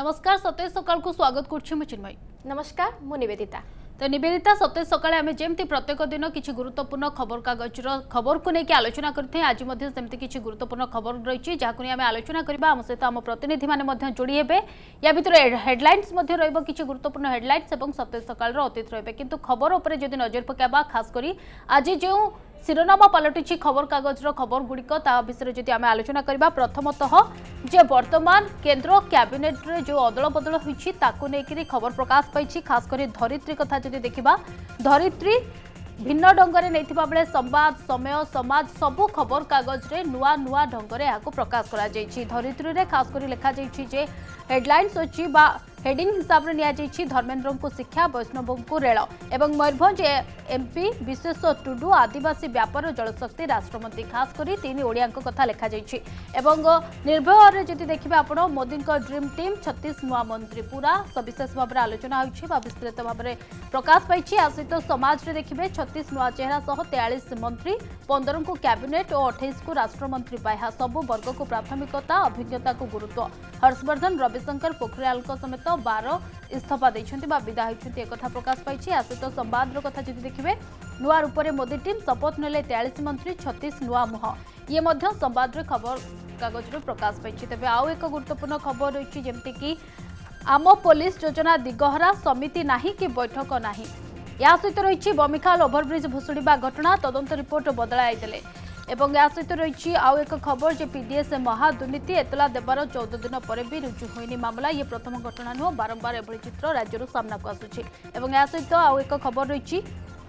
नमस्कार सतेज सकाल को स्वागत करछि मु चिन्मय। नमस्कार मु निवेदिता। तो निवेदिता सतेज सकाळे आमे जेमती प्रत्येक दिन किछि गुरुत्वपूर्ण खबर कागजर खबर को लेकिन आलोचना करते आज मध्य सेमती किछि गुरुत्वपूर्ण खबर रही जाकु आमे आलोचना करबा हम सहित आम प्रतिनिधि माने मध्य जोड़ी हेबे या भितर हेडलाइंस मध्य रहबो किछि गुरुत्वपूर्ण हेडलाइंस एवं सतेज सकाळ रो अतीत रहबे किंतु खबर ऊपर जदि नजर पकाबा खास करी आज जो शिरोनामा पलटि खबर कागजर खबर गुड़िक विषय जदि आम आलोचना करबा प्रथमतः जे वर्तमान केंद्र कैबिनेट रे जो अदल बदल होइछि ताकु नेकिरी खबर प्रकाश पाइछि खास करी धरित्री कथा जदि देखिबा धरित्री भिन्न ढंगरे नैथिबा बेले संवाद समय समाज सबु खबर कागज रे नुआ नुआ ढंगरे याको प्रकाश करा जाइछि धरित्री रे खास करी लिखा जाइछि जे हेडलाइंस अछि बा हेडिंग हिसाब रे निया जाइछि धर्मेंद्र को शिक्षा वैष्णव को रेल एवं मयूरभंज एमपी विशेष टुडू आदिवासी व्यापार जलशक्ति राष्ट्रमंत्री खास करी तीन ओडिया कथा लिखा जाइछि एवं निर्भय रे जति देखिबा आपण मोदी ड्रीम टीम 36 नुआ मंत्री पूरा सविशेष भाव आलोचना होइछि बा विस्तृत भाव प्रकाश पाइछि आसित समाज रे देखिबे 36 नुआ चेहरा सह 43 मंत्री 15 को कैबिनेट और 28 को राष्ट्रमंत्री पाया सबु वर्ग को प्राथमिकता अभिज्ञता को गुरुत्व हर्षवर्धन रविशंकर पोखरियाल समेत 12 इस्तीफा देइछन्ति बा विदा होइछन्ति एकथा प्रकाश पाइछि आसित संवाद रो कथा जदि देखिबे नुआ रूप में मोदी टीम शपथ नेले 43 मंत्री 36 नुआ मुह ये मध्य संवाद रे खबर कागज रे प्रकाश पाइछि तबे आउ एक गुरुत्वपूर्ण खबर रहिछि जेमति कि आम पुलिस योजना दिगहरा समिति नाही कि बैठक नाही या सहित रही बमिखाल ओभरब्रिज भुशुड़ा घटना तदंत रिपोर्ट बदलाई देले एवं या सहित रही आउ एक खबर जे पीडीएस महादुर्नीति एतला देवार 14 दिन पर भी रुजु होइनी मामला ये प्रथम घटना नुह बारंबार एभली चित्र राज्य सामना को आसुछि एवं या सहित आउ एक खबर रही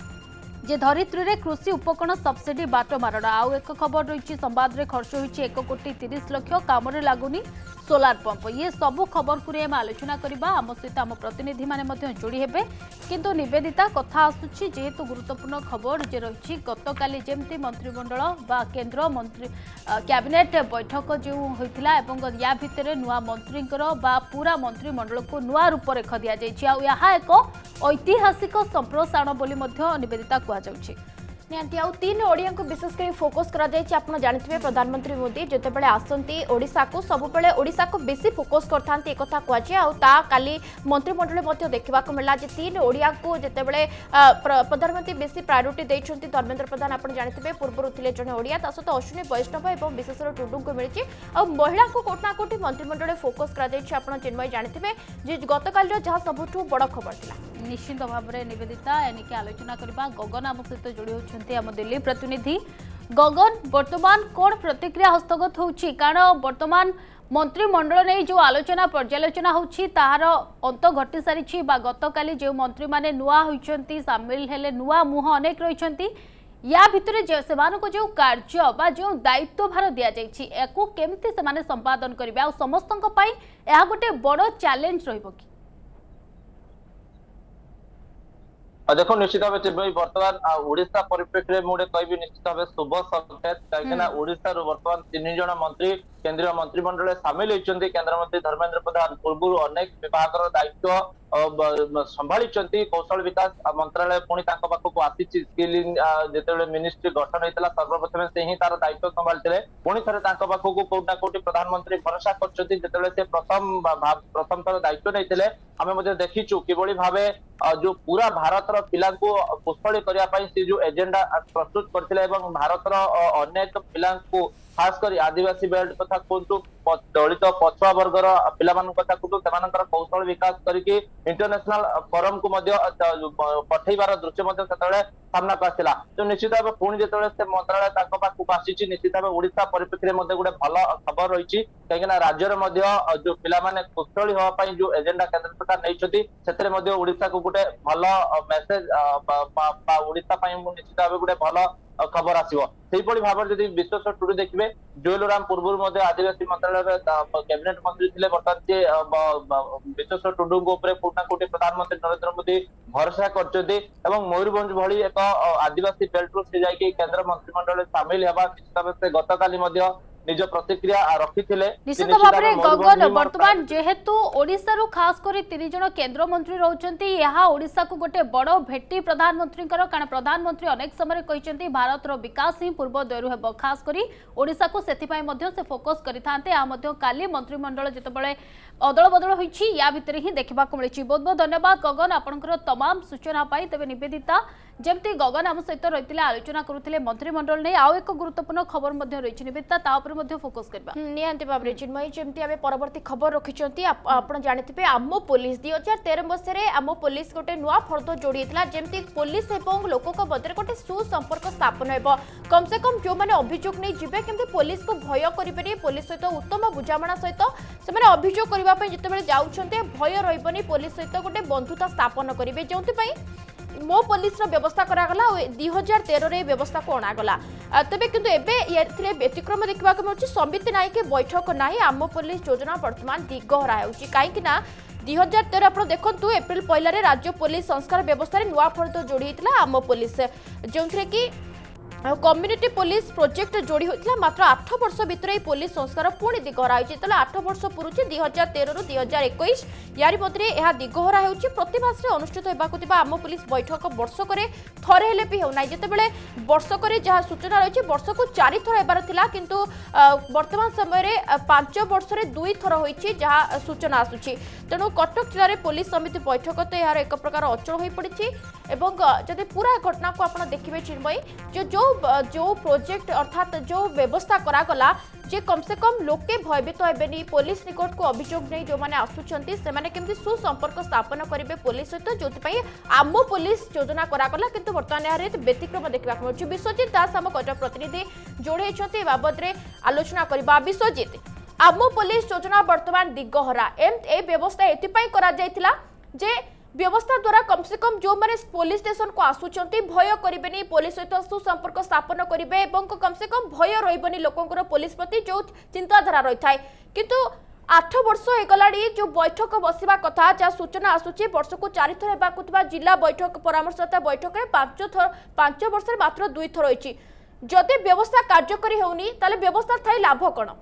जे धरित्री रे कृषि उपकरण सब्सिडी बाट मारणा आउ एक खबर रही संवाद रे खर्च होइछि 1 कोटी 30 लाख काम रे लागुनी सोलार पंप ये सबु खबर को आलोचना करबा आम सहित आम प्रतिनिधि माने मध्य जोड़ी हेबे किंतु निवेदिता कथा आसुछि जेहेतु गुरुत्वपूर्ण खबर जे रही गतकाली जेमती मंत्रिमंडल बा केंद्र मंत्री कैबिनेट बैठक जो होइतिला एवं या भितरे नुआ मंत्रींकर बा पूरा मंत्रिमंडल को नुआ रूप रेखा दिया जाइछि आ यहा एक ऐतिहासिक संप्रसारण बोली मध्य निवेदिता कहा जाउछि निहांती आउ तीन ओडिया को विशेष कर फोकस करा जायछि आपण जानथिबे प्रधानमंत्री मोदी जते बेले आसंती ओडिसा को सब बेले ओडिसा को बेसी फोकस करथांती एक कथा कहछि आउ ता काली मंत्रिमंडल मध्ये देखिबा को मिला जे तीन ओडिया को जते बेले प्रधानमंत्री बेसी प्रायोरिटी दैछंती धर्मेंद्र प्रधान आपण जानथिबे पूर्व उथिले जने ओडिया तासत अश्विनी वैष्णव एवं विशेषर टुडू को मिलिछि आउ महिला को कोटना कोटी मंत्रिमंडल फोकस करा जायछि आपण चिन्मय जानथिबे जे गतकाल जहा सबठु बड़ खबर थिला निश्चित भाव में निवेदिता एनिके आलोचना करबा गगन आम सहित जोड़ी होछन्ती आम दिल्ली प्रतिनिधि गगन वर्तमान कौन प्रतिक्रिया हस्तगत होउछि कारण वर्तमान मंत्रिमंडल नहीं जो आलोचना पर्यालोचना होउछि ताहार अंत घटी सारिछि बा गतकाली जो मंत्री माने नुआ होइछन्ती शामिल हेले नुआ मुह अनेक रहिछन्ती या भितरे जे सेमानको जो कार्य बा जो दायित्व भार दिया जाइछि एको केमति सेमाने संपादन करिवे आ समस्तक पई एहा गोटे बड़ चैलेंज रहइबो कि देखो निश्चित भाव बर्तमान ओडिशा परिप्रेक्षी में मुझे कहबी निश्चित भाव शुभ संकेत कहीं ओडिशा बर्तमान 3 जन मंत्री केंद्रीय मंत्रिमंडल सामिल होती केंद्र मंत्री धर्मेंद्र प्रधान पूर्व अनेक विभाग दायित्व संभाली कौशल विकास मंत्रालय पुणी पाखक आसी स्किलिंग जिते मिनिस्ट्री गठन होता सर्वप्रथम से ही तार दायित्व संभाली पुणी थे पाखक कोटा कोटी प्रधानमंत्री भरोसा करते प्रथम थर दायित्व नहीं आम देखीचु किभली भाव जो पूरा भारतर पिला कुशली करने जो एजेंडा प्रस्तुत करते भारतर अनेक पिला खास कर आदिवासी बेल्ट कथा कहतु दलित पछुआ वर्गर पिला कथा कहतु कौशल विकास करके इंटरनेशनल फोरम को पठेबार दृश्य सामना को आसला तो निश्चित भाव पुणी जो मंत्रालय पाखक आसी निश्चित भाव ओडिशा परिप्रेक्षी में गोटे भल खबर रही कहीं राज्य जो पिला कुशली हाँपाई जो एजेंडा केंद्र सरकार नहीं ओडिशा को गोटे भल मेसेज ओडिशा निश्चित भाव गोटे भल खबर आसो भाव जब विश्व टुडू देखिए जोएल राम पूर्व आदिवासी मंत्रालय कैबिनेट मंत्री थे बर्तमान विश्व टुडू पूर्णा कोटी प्रधानमंत्री नरेंद्र मोदी भरोसा करते मयूरभंज भली एक आदिवासी बेल्ट रू से केंद्र मंत्रिमंडल सामिल होगा निश्चित भाव से गतकाली निज प्रतिक्रिया रखिथिले। निश्चित भाव में गगन वर्तमान जेहेतु ओडिशा रु खास करी 3 जन केंद्र मंत्री रहउचंती यहाँ ओडिशा को गोटे बड़ भेटी प्रधानमंत्री कारण प्रधानमंत्री अनेक समय कहते भारत विकास ही पूर्वोदय हेब खास करी ओडिशा को से फोकस करते काली मंत्रिमंडल जितेबाला अदल बदल होइछि या भितर ही देखा मिली। बहुत बहुत धन्यवाद गगन आपनकर तमाम सूचना पाई। तेज निवेदिता जमती गगन आम सहित रही आलोचना करुले मंत्रिमंडल नहीं आउ एक गुरुत्वपूर्ण खबर रही निवेदिता फोकस करबा निहांती भाबरे चिन्मयी जेमती आमे परवर्ती खबर रखिचंती आपण जानिथिबे आम पुलिस 2013 मसरे आम पुलिस गोटे नुआ फर्द जोड़ीला जेमती पुलिस एवं लोक मध्य गोटे सुसंपर्क स्थापन हेबो कम से कम जो माने अभियोग नहीं जिबे केमती पुलिस को भय करिबेनी पुलिस सहित उत्तम बुझामणा सहित से माने अभियोग करबा पय जतेबेले जाउछन्ते भय रहिबनी पुलिस सहित गोटे बंधुता स्थापन करिवे जोंति पय मो पुलिस व्यवस्था करागला 2013 रे व्यवस्था को अणागला तबे किंतु एबे एथिरे व्यतिक्रम देखबा को मिलछि समिति नाई के बैठक नाही आम पुलिस योजना वर्तमान दिगहरा हेउछि काहे कि ना 2013 आप देखु एप्रिल पहला रे राज्य पुलिस संस्कार व्यवस्था रे नुआ फर्द जोड़ी होता आम पुलिस जो कि कम्युनिटी पुलिस प्रोजेक्ट जोड़ी होता मात्र 8 वर्ष भितर पुलिस संस्कार पुणी दिगहरा होती 8 वर्ष पुरुष 2013 रु 2021 यारी मध्य यह दिगहरा होती प्रतिमास अनुष्ठित होगा आम पुलिस बैठक वर्षक थरे हेले भी होना जितेबाला वर्षक जहाँ सूचना रही वर्ष को 4 थर होबार थिला किंतु वर्तमान समय 5 वर्ष में 2 थर होती जहाँ सूचना आसुची तेणु कटक जिले में पुलिस समिति बैठक तो यार एक प्रकार अचल हो पड़ी जब पूरा घटना को आप देखिए चिन्मयी जो प्रोजेक्ट अर्थात जो व्यवस्था करागला जे कम से कम लोके भयभीत हेबेनी पुलिस निकट को अभियोग नहीं जो मैंने आसुचंती से माने केमती सुसंपर्क स्थापन करेंगे पुलिस सहित जो आम पुलिस योजना करागला किंतु वर्तमान यार व्यतिक्रम देखा मिलूँ। विश्वजित दास आम कटक प्रतिनिधि जोड़े बाबद में आलोचना करबा। विश्वजित आम पुलिस योजना वर्तमान दिगहरा ए व्यवस्था एथिपाई करा जायतिला जे व्यवस्था द्वारा कम से कम जो माने पुलिस स्टेशन को आसुचंती भय करिबेनी पुलिस सहित सुसंपर्क स्थापन करिवे एवं कम से कम भय रहिबनी लोकंकर पुलिस प्रति जो चिंताधारा रही थाए किंतु 8 वर्ष होगलाड़ी जो बैठक बसवा कथा जहाँ सूचना आसूची वर्ष को 4 थर होगा जिला बैठक परामर्शदाता बैठक में 5 वर्ष मात्र 2 थर होती जदि व्यवस्था कार्यकारी होनी ताले व्यवस्था थाई लाभ कौन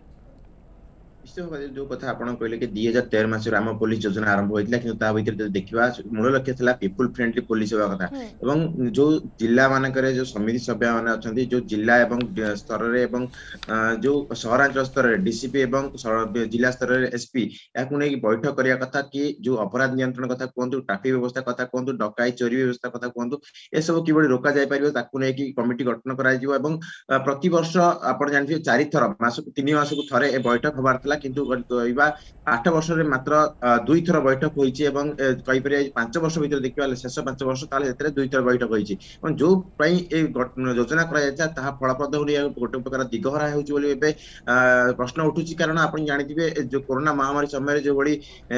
निश्चित जो कथा आपन कहले कि 2013 मासर आम पुलिस योजना आरंभ होइतला कि ता भीतर देखिबा मूल लक्ष्य थिला पीपुल फ्रेंडली पुलिस होगा कथा एवं जो जिला मानकरे जो समिति सभ्य माने अछंती जो जिला एवं स्तर रे एवं जो शहरांचल स्तर रे डीसीपी एवं जिला स्तर रे एसपी याकु नै बैठक करिया कथा कि जो अपराध नियंत्रण कथा कोंतु ट्रैफिक व्यवस्था कथा कोंतु डकाई चोरी व्यवस्था कथा कोंतु ए सब किबडी रोका जाय परिबो ताकु नै कि कमिटी गठन कराय जिवो एवं प्रति वर्ष आपण जानथि 4 थर मासक 3 मासक थरे ए बैठक होबार किंतु 8 वर्ष में मात्र 2 थर बैठक होइछि एवं कहि पर 5 वर्ष भीतर देखिबा शेष 5 वर्ष ताले एतरे 2 थर बैठक होइछि एवं जो पई ए योजना करा जायता ताहा फलप्रद होनी गोटे प्रकार दिगहरा होइछि बोली एबे प्रश्न उठुछि कारण आपण जानिथिबे जो कोरोना महामारी समय जो बड़ी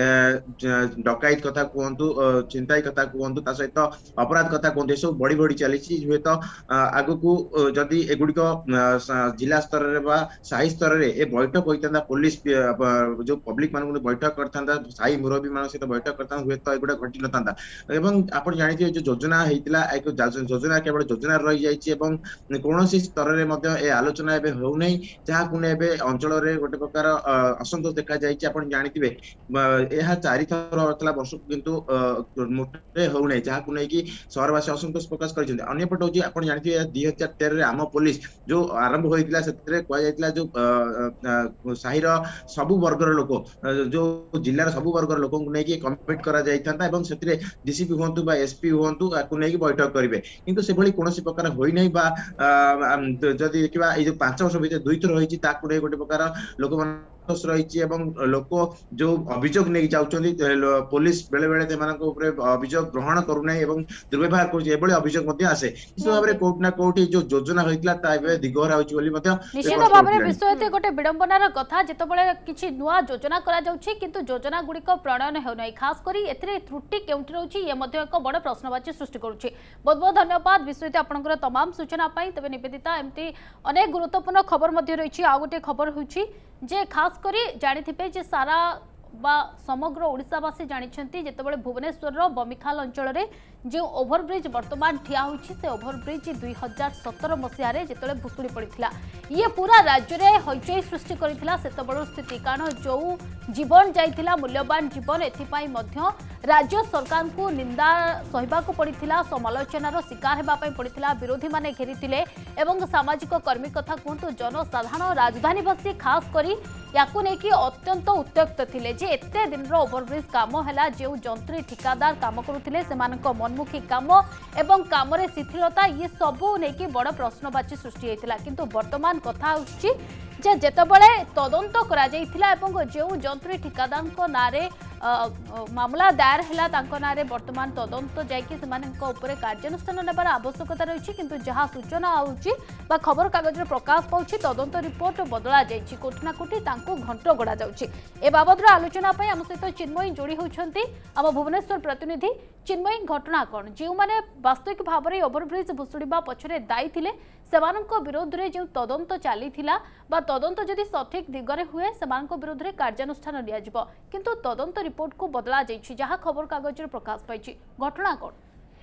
डकाइत कथा कहंतु चिंताई कथा कहंतु ता सहित अपराध कथा कहंतु सब बड़ी बड़ी चलीछि जे तो आगु को जदी एगुडी को जिला स्तर रे बा साई स्तर रे ए बैठक होइतंदा पुलिस जो पब्लिक मान बैठक करता साई मुरबी मान सहित बैठक करता हुए तो एगुड़ा घटी नता एवं आप जानते जो योजना होता एक योजना केवल योजना रही जाइए कौन स्तर में आलोचना एवं हो नहीं जहाँ को अंचल गोटे प्रकार असंतोष देखा जाइए आप जानते यह 4 थर होता वर्ष किंतु मोटे हो नहीं जहाँ को लेकिन सहरवासी असंतोष प्रकाश करपट हूँ आप जानते 2013 आम पुलिस जो आरंभ होता से कहुला जो साहिर सबु वर्गर लोक जो जिलार सबु वर्गर लोक नहीं कमिट करा जाइथांता एवं सेतिरे डीसीपी होंतु बा एसपी होंतु आकु नहीं बैठक करिवे किंतु से भली कोनोसी प्रकार होई नहीं बा जदी देखिबा ए जो 5 वर्ष भीतर 2 थर होईची ताकु नहीं गोटे प्रकार लोक रही लोक जो अभियोग नहीं जाऊँगी पुलिस बेले बेले अभियोग ग्रहण करूना दुर्व्यवहार कर आसे निश्चित भाव में कोट ना कोटी जो योजना होता दिगहरा निश्चित भाव में विषय गोटे विडंबनार कथा जितेबाला किसी नुआ योजना किंतु योजना गुड़िक प्रणयन होना खास करी त्रुटि केउठी रही एक बड़ प्रश्नवाची सृष्टि करुच्ची। बहुत बहुत धन्यवाद विश्वजित आपनकर तमाम सूचना तेज निवेदिता एमती अनेक गुरुत्वपूर्ण खबर रही आ गोटे खबर होची जे खास करी जानिथिबे जे सारा बा समग्र ओडिशावासी जानिछंती जेतेबेले भुवनेश्वर बमिखाल अंचल रे जो ओभरब्रिज वर्तमान ठिया होछि से ओभरब्रिज 2017 मसीह जिते भुशुड़ी पड़ता ये पूरा राज्य में हईचई सृष्टि करथिला सेतबेलर स्थिति कारण जो जीवन जाइथिला मूल्यवान जीवन एथिपाई मध्य राज्य सरकार को निंदा सहिबा को पड़िथिला समालोचनार शिकार हेबा पई पड़िथिला विरोधी माने घेरिथिले एवं सामाजिक कर्मी कथा कहतु जनसाधारण राजधानीवासी खास करी याकू नेकी अत्यंत उत्त्यक्त थिले जे एते दिन रो ओभरब्रिज काम हैला जे जंत्री ठिकादार काम करुथिले सेमानक मनमुखी काम एवं काम रे शिथिलता ये सबू नेकी बड़ प्रश्नवाची सृष्टि हेतिला किंतु वर्तमान कथा होछि जे जेतबेले तदंत करा जाइथिला एवं जो जंत्री ठिकादार को नारे मामला दायर हैला तांको नारे वर्तमान तदंत जायकि सेमानक ऊपर कार्यानुष्ठान नेबार आवश्यकता रही किंतु जहाँ सूचना आउछि बा खबर कागज रे प्रकाश पाउछि तदंत रिपोर्ट बदला जाइछि कोठना कोठी तांको घंट गड़ा जाउछि ए बाबद आलोचना पई हम सहित चिन्मयी जोड़ी होउछंती हम भुवनेश्वर प्रतिनिधि चिन्मयी घटना कोन जे माने वास्तविक भाव में ओभरब्रिज भुसुड़ीबा पछरे दायी थिले सेमानक विरोध रे जो तदंत चलीथिला बा तदंत जदि सठिक दिगरे हुए सेमानक विरोध रे कार्यानुष्ठान लिया जिवो किंतु तदंत रिपोर्ट को बदला जाइछि जहाँ खबर कागज रे प्रकाश पाइछि घटना कोन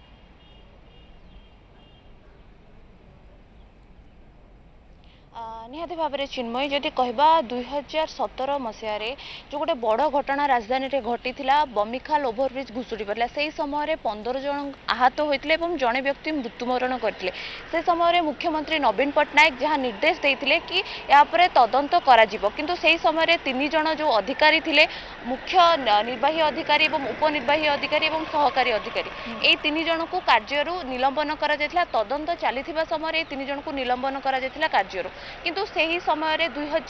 निहाती भाव में चिन्मयी जदि कहबा 2017 मसीह जो गोटे बड़ घटना राजधानी रे घटी बमिखाल ओभरब्रिज घुसुड़ी पड़ा से समय 15 जन आहत होते जड़े व्यक्ति मृत्युमरण करते से समय मुख्यमंत्री नवीन पट्टनायक जहाँ निर्देश देते कि यापर तदंत किंतु से समय 3 जन जो अधिकारी थे मुख्य निर्वाही अधिकारी उपनिर्वाही अधिकारी और सहकारी अधिकारी ये 3 जन को कार्य निलंबन कर तदंत चली समय 3 जन को निलंबन कर कार्य किंतु सही समय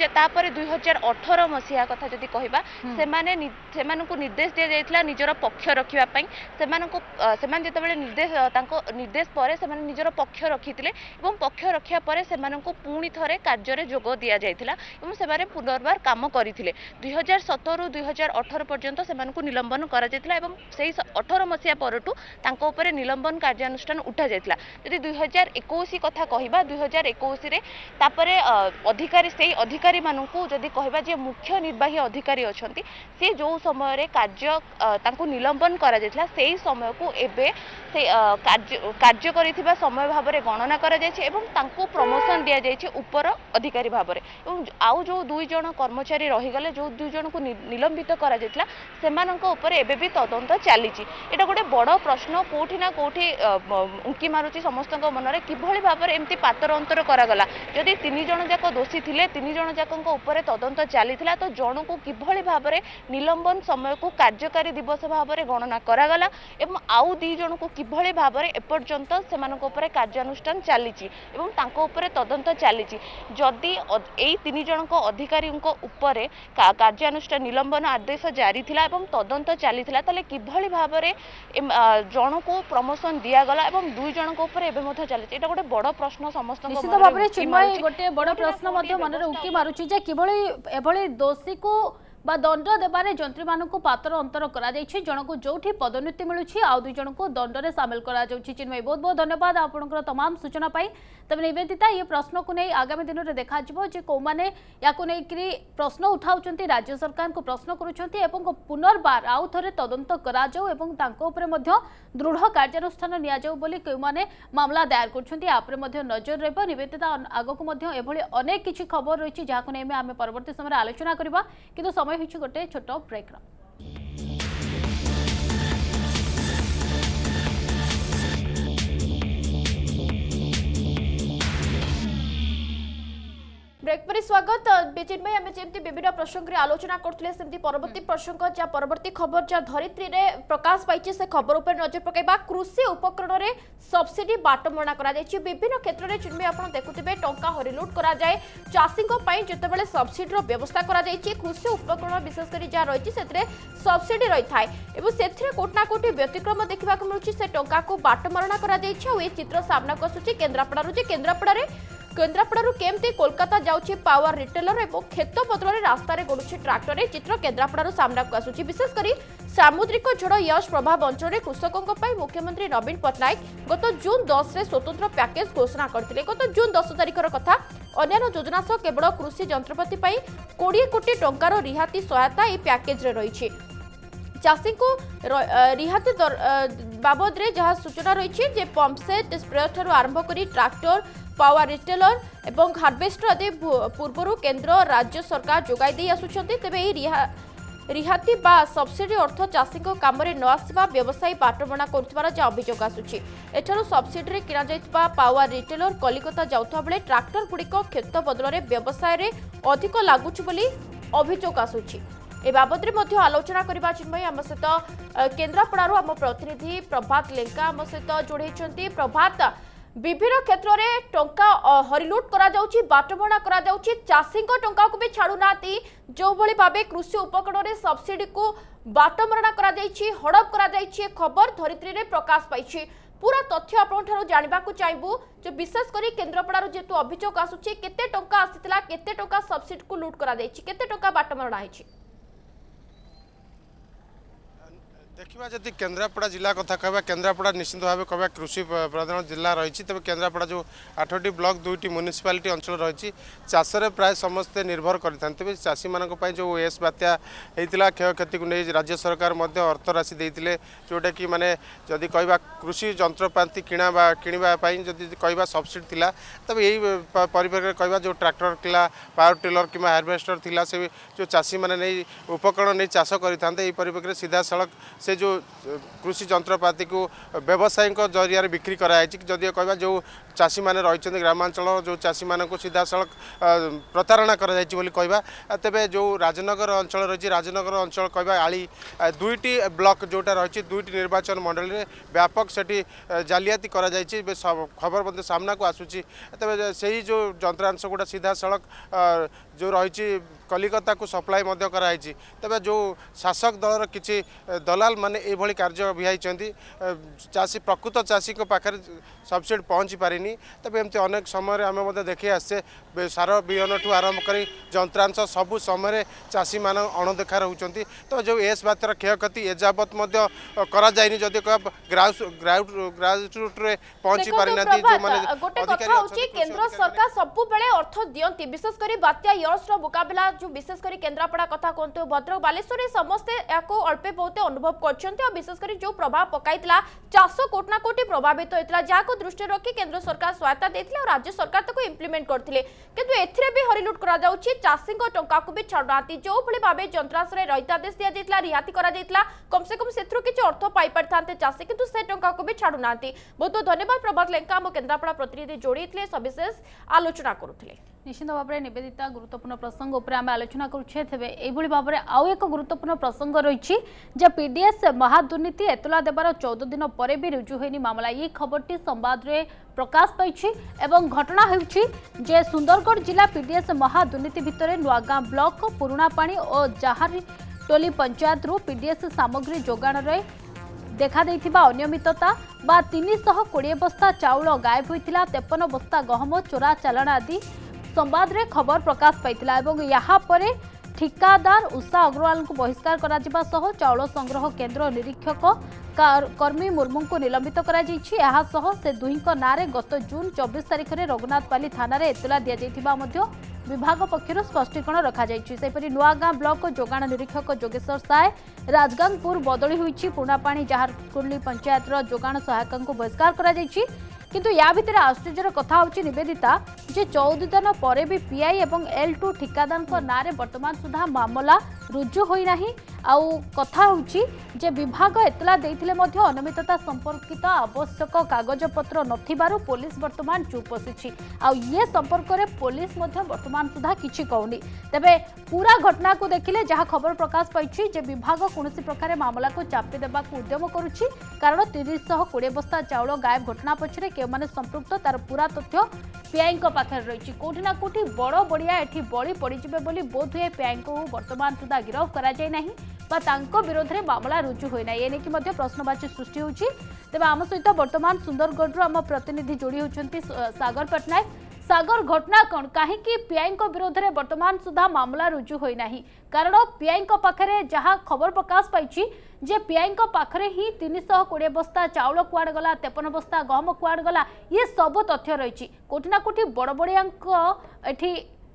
2018 मसीहा कथा जदि कहबा सेमानकु निर्देश दिया जायतिला निजर पक्ष रखिबा पई सेमान जेतेबेले निर्देश पर सेमान निजर पक्ष रखितिले एवं पक्ष रखिया पर सेमानकु पुणी थरे कार्य रे जोग दिया जायतिला एवं सेमाने पुनर्बार काम करितिले 2017 रु 2018 पर्यंत सेमानकु निलंबन करा जायतिला एवं सेही 18 मसीहा परटु तांको ऊपर निलंबन कार्यानुष्ठान उठा जायतिला जदि 2021 कथा कहबा 2021 रे तापरे अधिकारी से अधिकारी मानू जदि कहबा जे मुख्य निर्वाही अधिकारी अछंती से जो समय कार्य तांको निलंबन करा जायतिला सेही समय को एबे से कार्य करिथिबा समय भाव में गणना करा जायछि एवं तांको प्रमोशन दिया जायछि ऊपर अधिकारी भाव में एवं आउ जो 2 जन कर्मचारी रही गले जो 2 जन को निलंबित करा जायतिला सेमानक ऊपर एबे भी तदंत चलीछि एटा गोटे बड़ प्रश्न कोठी ना कोठी उंकी मारुछि समस्तक मन रे किभଳି भाव में एम्ति पातर अंतर करा गला जदि 3 जन जाक दोषी थिले 3 जन जाकक ऊपर तदंत चलीथिला तो जन को किभଳି भाव में निलंबन समय को कार्यकारी दिवस भाव में गणना करा गला एवं आउ 2 जन को किभଳି भाव में एपर्यंत सेमानक ऊपर कार्यानुष्ठान चलीछि एवं तांको ऊपर तदंत चलीछि जदि एई 3 जन को अधिकारी ऊपर कार्यानुष्ठान निलंबन आदेश जारी थिला एवं तदंत चलीथिला तले किभଳି भाव में जन को प्रमोशन दिया गला एवं 2 जन को ऊपर एबे मध्य चलीछि एटा गोटे बड़ प्रश्न समस्त निश्चित भाव में चिन्मय गोटे बड़ प्रश्न मन उकी मारुछि जे किभଳି एभଳି दोषी को बा दंड देबारे जंत्री मानक पातर अंतर करा जायछि जन को जोठी पदोन्नति मिलुछि आ 2 जन को दंड रे शामिल करा जाउछि चिन्मय बहुत बहुत धन्यवाद आपनकर तमाम सूचना पाई तबे निवेदिता ये प्रश्न को नहीं आगामी दिन रे देखा जिवो जे को माने याकु नै कि प्रश्न उठाउचंती राज्य सरकार को प्रश्न करूचंती एवं पुनर्बार आउ थरे तदंत करा जाउ एवं तांको ऊपर मध्य दृढ़ कार्यानुष्ठान निया जाउ बोली के माने मामला दायर करछंती आपरे मध्य नजर रहबो निवेदिता आगो को मध्य एभली अनेक किछि खबर रहिछि जाकु नै आमे परवर्ती समय आलोचना करबा किंतु समय होछि गोटे छोट ब्रेक ब्रेक पर स्वागत चिन्मय आम जमी विभिन्न प्रसंग में आलोचना करते सेमती परवर्ती प्रसंग जहाँ परवर्ती खबर जहाँ धरित्री रे प्रकाश पाई से खबर उपर नजर पकड़ा कृषि उपकरण में सब्सिडी बाटमरणा करा विभिन्न क्षेत्र में चिन्मय आप देखुए टंका हरिलुट कराए चाषी जितेबाला सब्सिडी व्यवस्था करा कृषि उपकरण विशेषकर जहाँ रही सब्सिडी रही है कोटना कोटी व्यतिक्रम देखा मिलूँ से टंका को बाटमरणा करा चित्र सामना को आसूँ केन्द्रापड़ा केन्द्रापड़ारू केमती कोलकाता जाउछि पावर रिटेलर एवं खेत बदल रास्तार गड़ुछि ट्राक्टर चित्र केन्द्रापड़ारू सामना को आसूँ विशेषकर सामुद्रिक झड़ यश प्रभाव अंचल कृषकों मुख्यमंत्री नवीन पट्टनायक गत जून 10 रे स्वतंत्र पैकेज घोषणा करथिले गत जून 10 तारिखर कथा अन्य योजना सह केवल कृषि जंत्रपाति 20 कोटी टंकार रिहाती सहायता यह पैकेज रे रही चाषी को रिहाती बाबद रे जहाँ सूचना रही है पंपसेट स्प्रेयर ठारू आरंभ कर ट्रैक्टर पावर रिटेलर एवं हार्वेस्टर आदि पूर्व केंद्र राज्य सरकार जोगाई दे आसुछंती। तेबे रिहाती बा सब्सिडी अर्थ चाषी काम न आसवा व्यवसायी बाटबणा करुवार जहाँ अभियोग आसूची। एठारू सब्सिडी किणा जाइतबा पावर रिटेलर कलिकता जाउथबा बेले ट्रैक्टर गुड़िक क्षेत बदल में व्यवसाय रे अधिक लागुची बोली अभियोग आसूची। ए बाबद में आलोचना करबा चिन्मयी आम सहित केन्द्रापड़ारू आम प्रतिनिधि प्रभात लेंका आम सहित जोड़े। प्रभात विभिन्न क्षेत्र में टंका हरिलुट बाटबणा चाषी टंका को भी छाड़ूना जो भली भावे कृषि उपकरण में सब्सिडी को बाटमरणा हड़प खबर धरित्री में प्रकाश पाई। पूरा तथ्य आपन जानवा चाहबू जो विशेषकर केन्द्रापड़ारू जेतु अभियोग आसूची केते टंका आसीतिला केते टंका सब्सिडी को लुट करा केते टंका बाटमरणा है। देखा जदि केन्द्रापड़ा जिला कथा कहवा केन्द्रापड़ा निश्चित भाव कहवा कृषि प्रधान जिला रही तेज केन्द्रापड़ा जो 8टी ब्लॉक 2टी म्युनिसिपालिटी अंचल रही चाषे प्राय समस्ते निर्भर करें तेज चाषी मान जो एस बात्या होता क्षयक्षति को नहीं राज्य सरकार अर्थ राशि देते जोटा कि माने जदि कहवा कृषि जंत्रपाति किणापी जदि कहवा सब्सिडी थिला तब यही परिप्रेक्षी कहवा जो ट्रैक्टर थिला पावर टिलर कि हार्वेस्टर थिला से जो चाषी मैंने नहीं उपकरण नहीं चाष करते परिप्रेक्षी सीधा सड़क से जो कृषि जंत्रपाति को व्यवसायी जरिया बिक्री कराई जदि कहवा जो चाषी मैंने रही ग्रामांचल जो चाषी मान को सीधा सड़क प्रतारणा कहवा तेरे जो राजनगर अंचल रही राजनगर अंचल कहवा आली 2टी ब्लॉक जोटा रही 2टी निर्वाचन मंडल में व्यापक से जालियाती खबर मध्य सामना को आसूची तेरे से जो जंत्रांश गुड़ा सीधा सड़क जो रही कलिकता को सप्लाई कराई तेरे जो शासक दलर किसी दलाल माने ये कार्य भिहाई चाषी प्रकृत चाषी पाखे सब्सिडी पहुँची पारिनी तब एमती अनेक समय आम देखी आसे सार बिहन ठू आरंभ कर जंत्रांश सबू समय चाषी मान अणदेखा रोचे तो जो एस बात्यार क्षयक्षति एजावत जदि ग्राउंड रूट्रे पहुँची पारि ना केंद्र सरकार सब अर्थ दियंती विशेषकर बात्या यर्स मुकाबला जो विशेषकर केन्द्रापड़ा कथा कहतु भद्रक बालेश्वर समस्ते अल्पे बहुत अनुभव कर विशेषकर जो प्रभाव पकाई चाष कोटना कोटी प्रभावित होता जहाँ दृष्टि रखी केंद्र सरकार सहायता देते और राज्य सरकार ताको इम्प्लीमेंट करते किंतु एथिरे भी हरिलुट करा जाउछि चाषी टंका को भी छाड़ना जो भली भाव जंत्रांश रहितादेश दि जाइतला रिहाती करा जाइतला कम से कम सेथरु किछि अर्थ पाई पारथांते चाषी किंतु से टंका को भी छाड़ुना बहुत बहुत धन्यवाद प्रभात लेंका आम केन्द्रापड़ा प्रतिनिधि जोड़ी सविशेष आलोचना करुथिले। निश्चित भाव में निवेदिता गुरुत्वपूर्ण प्रसंग उपर आम आलोचना करुछे तेबे एभली भाव में आउ एक गुरुत्वपूर्ण प्रसंग रही जे पीडीएस महादुर्नीति एतला देवार 14 दिन पर भी रुजु होनी मामला ये खबरटी संवाद रे प्रकाश पाई एवं घटना होउछि जे सुंदरगढ़ जिला पीडीएस महादुर्नीति भितर नुआगां ब्लॉक पुरुणापाणी और जाहारी टोली पंचायत रु पीडीएस सामग्री जोगाण रे देखा देइथिबा अनियमितता बा 320 बस्ता चाउल गायब होइतिला 53 बस्ता गहम चोरा चालाण आदि संवाद रे खबर प्रकाश पाइतिला एवं यहाँ पर ठिकादार उषा अग्रवाल को बहिष्कार करा जिबा सह चाउल संग्रह केन्द्र निरीक्षक कर्मी मुर्मू को निलंबित करा जाइछि। एहा सह से दुहींक नारे गत जून 24 तारिख में रघुनाथपाली थाना रे एतला दिया जाइथिबा मध्य विभाग पक्षर स्पष्टीकरण रखा जाइछि। सेपरि नुआगां ब्लॉक जोगाण निरीक्षक जोगेश्वर साय राजगांगपुर बदली होइछि पुणापाणी जाहारकुंडली पंचायत जोगाण सहायक को बहिष्कार करा जाइछि। किंतु या भितर आश्चर्यर कथा होची निवेदिता जे 14 दिन पर भी पीआई एवं L2 ठिकादार नारे वर्तमान सुधा मामला रुजु होई नाही आउ कथा होची जे विभाग एतला देइथिले मध्य अनियमितता संपर्कित आवश्यक कागजपत्र नथिबारु पुलिस वर्तमान चुप बसिछि आउ ये संपर्क रे पुलिस मध्य वर्तमान सुधा किछि कहउनी। तबे पूरा घटना को देखिले जहाँ खबर प्रकाश पाइछि जे विभाग कोनोसी प्रकार मामला को चापी देबा को उद्यम करुछि कारण 320 बस्ता चाउल गायब घटना पछरे के माने संपृक्त तार पूरा तथ्य पीआई पाखे रही कोठी ना कोठी बड़ बड़िया एठी बळी पड़िजिबे बोली बोध हुए पीआई को वर्तमान सुधा गिरफ करा जाय नाही बा तांको विरोध में मामला रुजु होई ना एने कि मध्य प्रश्नवाची सृष्टि होछि। तेबे आम सहित वर्तमान सुंदरगढ़ आम प्रतिनिधि जोड़ी होछंती सागर पटनायक। सागर घटना कौन कहीं पीआई विरोध में वर्तमान सुधा मामला रुजु होई नाही कारण पीआई पाखे जहाँ खबर प्रकाश पाई जे पीआई पाखे ही 320 बस्ता चाउल कुआड़ गला 53 बस्ता गहम कुआड़ गला ये सब तथ्य रही कोठिना कोठी बड़ बड़िया एठी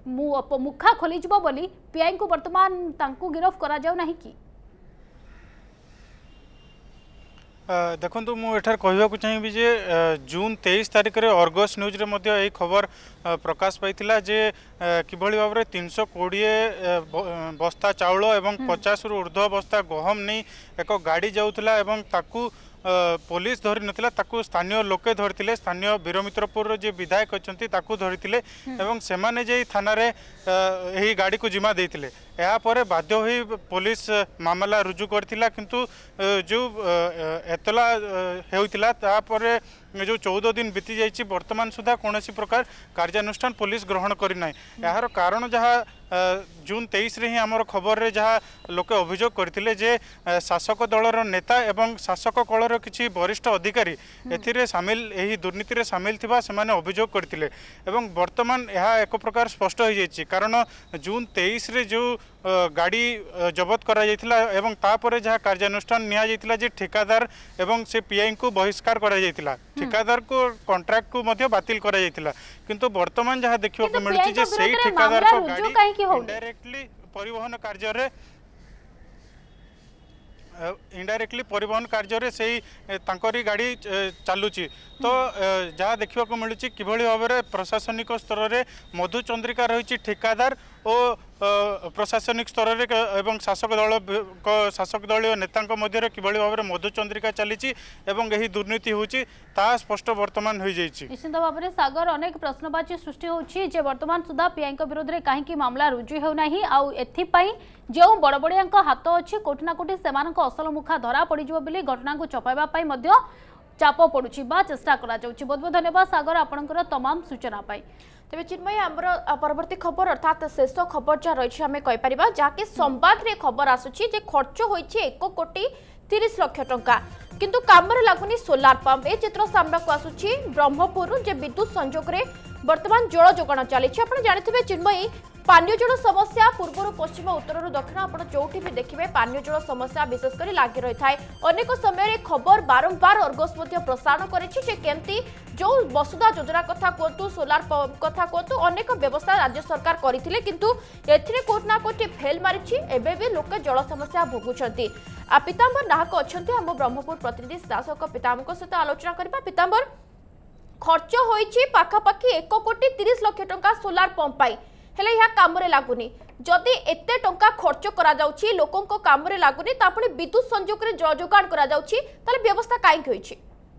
मुखा खोली जिवो बोली पीआई को वर्तमान तांको गिरफ करा जाउ नाही कि देखु मुझे कहवाक चाहिए जे जून 23 तारिख में अर्गस न्यूज रे मध्य यही खबर प्रकाश पाई जे किभली भाव में 320 बस्ता चाउल एवं 50 रु ऊर्ध्व बस्ता गहम नहीं एक गाड़ी जाऊला एवं ताकू पुलिस धरी नथिला ताकू स्थानीय लोके धरथिले स्थानीय वीरमित्रपुर जे विधायक अछंती ताकू धरथिले एवं सेमाने जे थाना रे एही गाड़ी को जिमा देथिले या परे बाध्य होई पुलिस मामला रुजु करथिला किंतु जो एतला हेउथिला ता परे जो 14 दिन बीती जाइए वर्तमान सुधा कौन प्रकार कार्यानुष्ठान पुलिस ग्रहण करना यार कारण जहाँ जून 23 रे ही आमर खबर रे जहाँ लोके अभियोग करथिले जे शासक दलर नेता एवं शासक कलर किछि वरिष्ठ अधिकारी एथिरे सामिल एही दुर्नीति रे सामिल थिबा सेमाने अभियोग करथिले एवं वर्तमान यह एक प्रकार स्पष्ट हो जाइए कारण जून 23 रे जो गाड़ी जबत करा जायतिला एवं तापरे जहाँ कार्यानुष्ठान निया जायतिला जे ठेकादार एवं से पीआई को बहिष्कार करा जायतिला ठेकादार को कॉन्ट्रैक्ट को मध्य बातिल करा जायतिला किंतु वर्तमान जहाँ देखियो को मिलछि जे सेही ठेकादार को गाड़ी इनडायरेक्टली परिवहन कार्य रे इनडायरेक्टली परिवहन कार्य से तांकरी गाड़ी चलुची तो जहाँ देखा मिलूँ किभली भाव में प्रशासनिक स्तर में मधुचंद्रिका रही ठेकादार और प्रशासनिक स्तर में एवं शासक दलीय नेता मध्य किभली भाव में मधुचंद्रिका चली यही दुर्नीति होची ता स्पष्ट वर्तमान हो जाइए। निश्चित भाव में सागर अनेक प्रश्नवाची सृष्टि होची जे वर्तमान सुधा पीआई विरोध में कहीं मामला रुजु होना आउ जो बड़ बड़िया हाथ अच्छी कोठिना कोठी से असल मुखा धरा पड़ घटना को चपाइबा चाप पड़ुछि बा चेष्टा करा जाउछि। बहुत बहुत धन्यवाद सागर आपनकर तमाम सूचना पाई। तेज चिन्मय आमर परवर्ती खबर अर्थात शेष खबर जहाँ रही आम कहीपर जहाँकि संवाद रे खबर आसुछि जे खर्च होइछि 1 कोटी 30 लाख टंका किंतु कामरे लागुनी सोलार पंप ए चित्र सामना को आसुछि ब्रह्मपुर जे विद्युत संयोग रे वर्तमान जल जोगाण चली आप जानते चिन्मयी पानीय जल समस्या पूर्व पश्चिम उत्तर दक्षिण आप जो भी देखिए पानीय जल समस्या विशेषकर लगी रही है अनेक समय खबर बारंबार अर्गस प्रसारण करती जो वसुधा योजना कथा कहतु सोलार पंप कथा कहतु अनेक व्यवस्था राज्य सरकार करथिले किंतु एथिरे कोठना कोठी फेल मारिछि एबे भी लोके जल समस्या भोगुछंती। पीताम्बर नाहक अछंती हम ब्रह्मपुर प्रतिनिधि शासक पीताम्बर सहित आलोचना करबा। पीताम्बर खर्च होइछि पाखापाखि 1 कोटी 30 लाख टंका सोलार पंप पाई हेले यह कामरे लागुनी जदि एते टंका खर्च करा जाउछि लोकों को कामरे लागुनी तापणे विद्युत संयोग रे जल जोगाण करा जाउछि ताले व्यवस्था काई होइछि।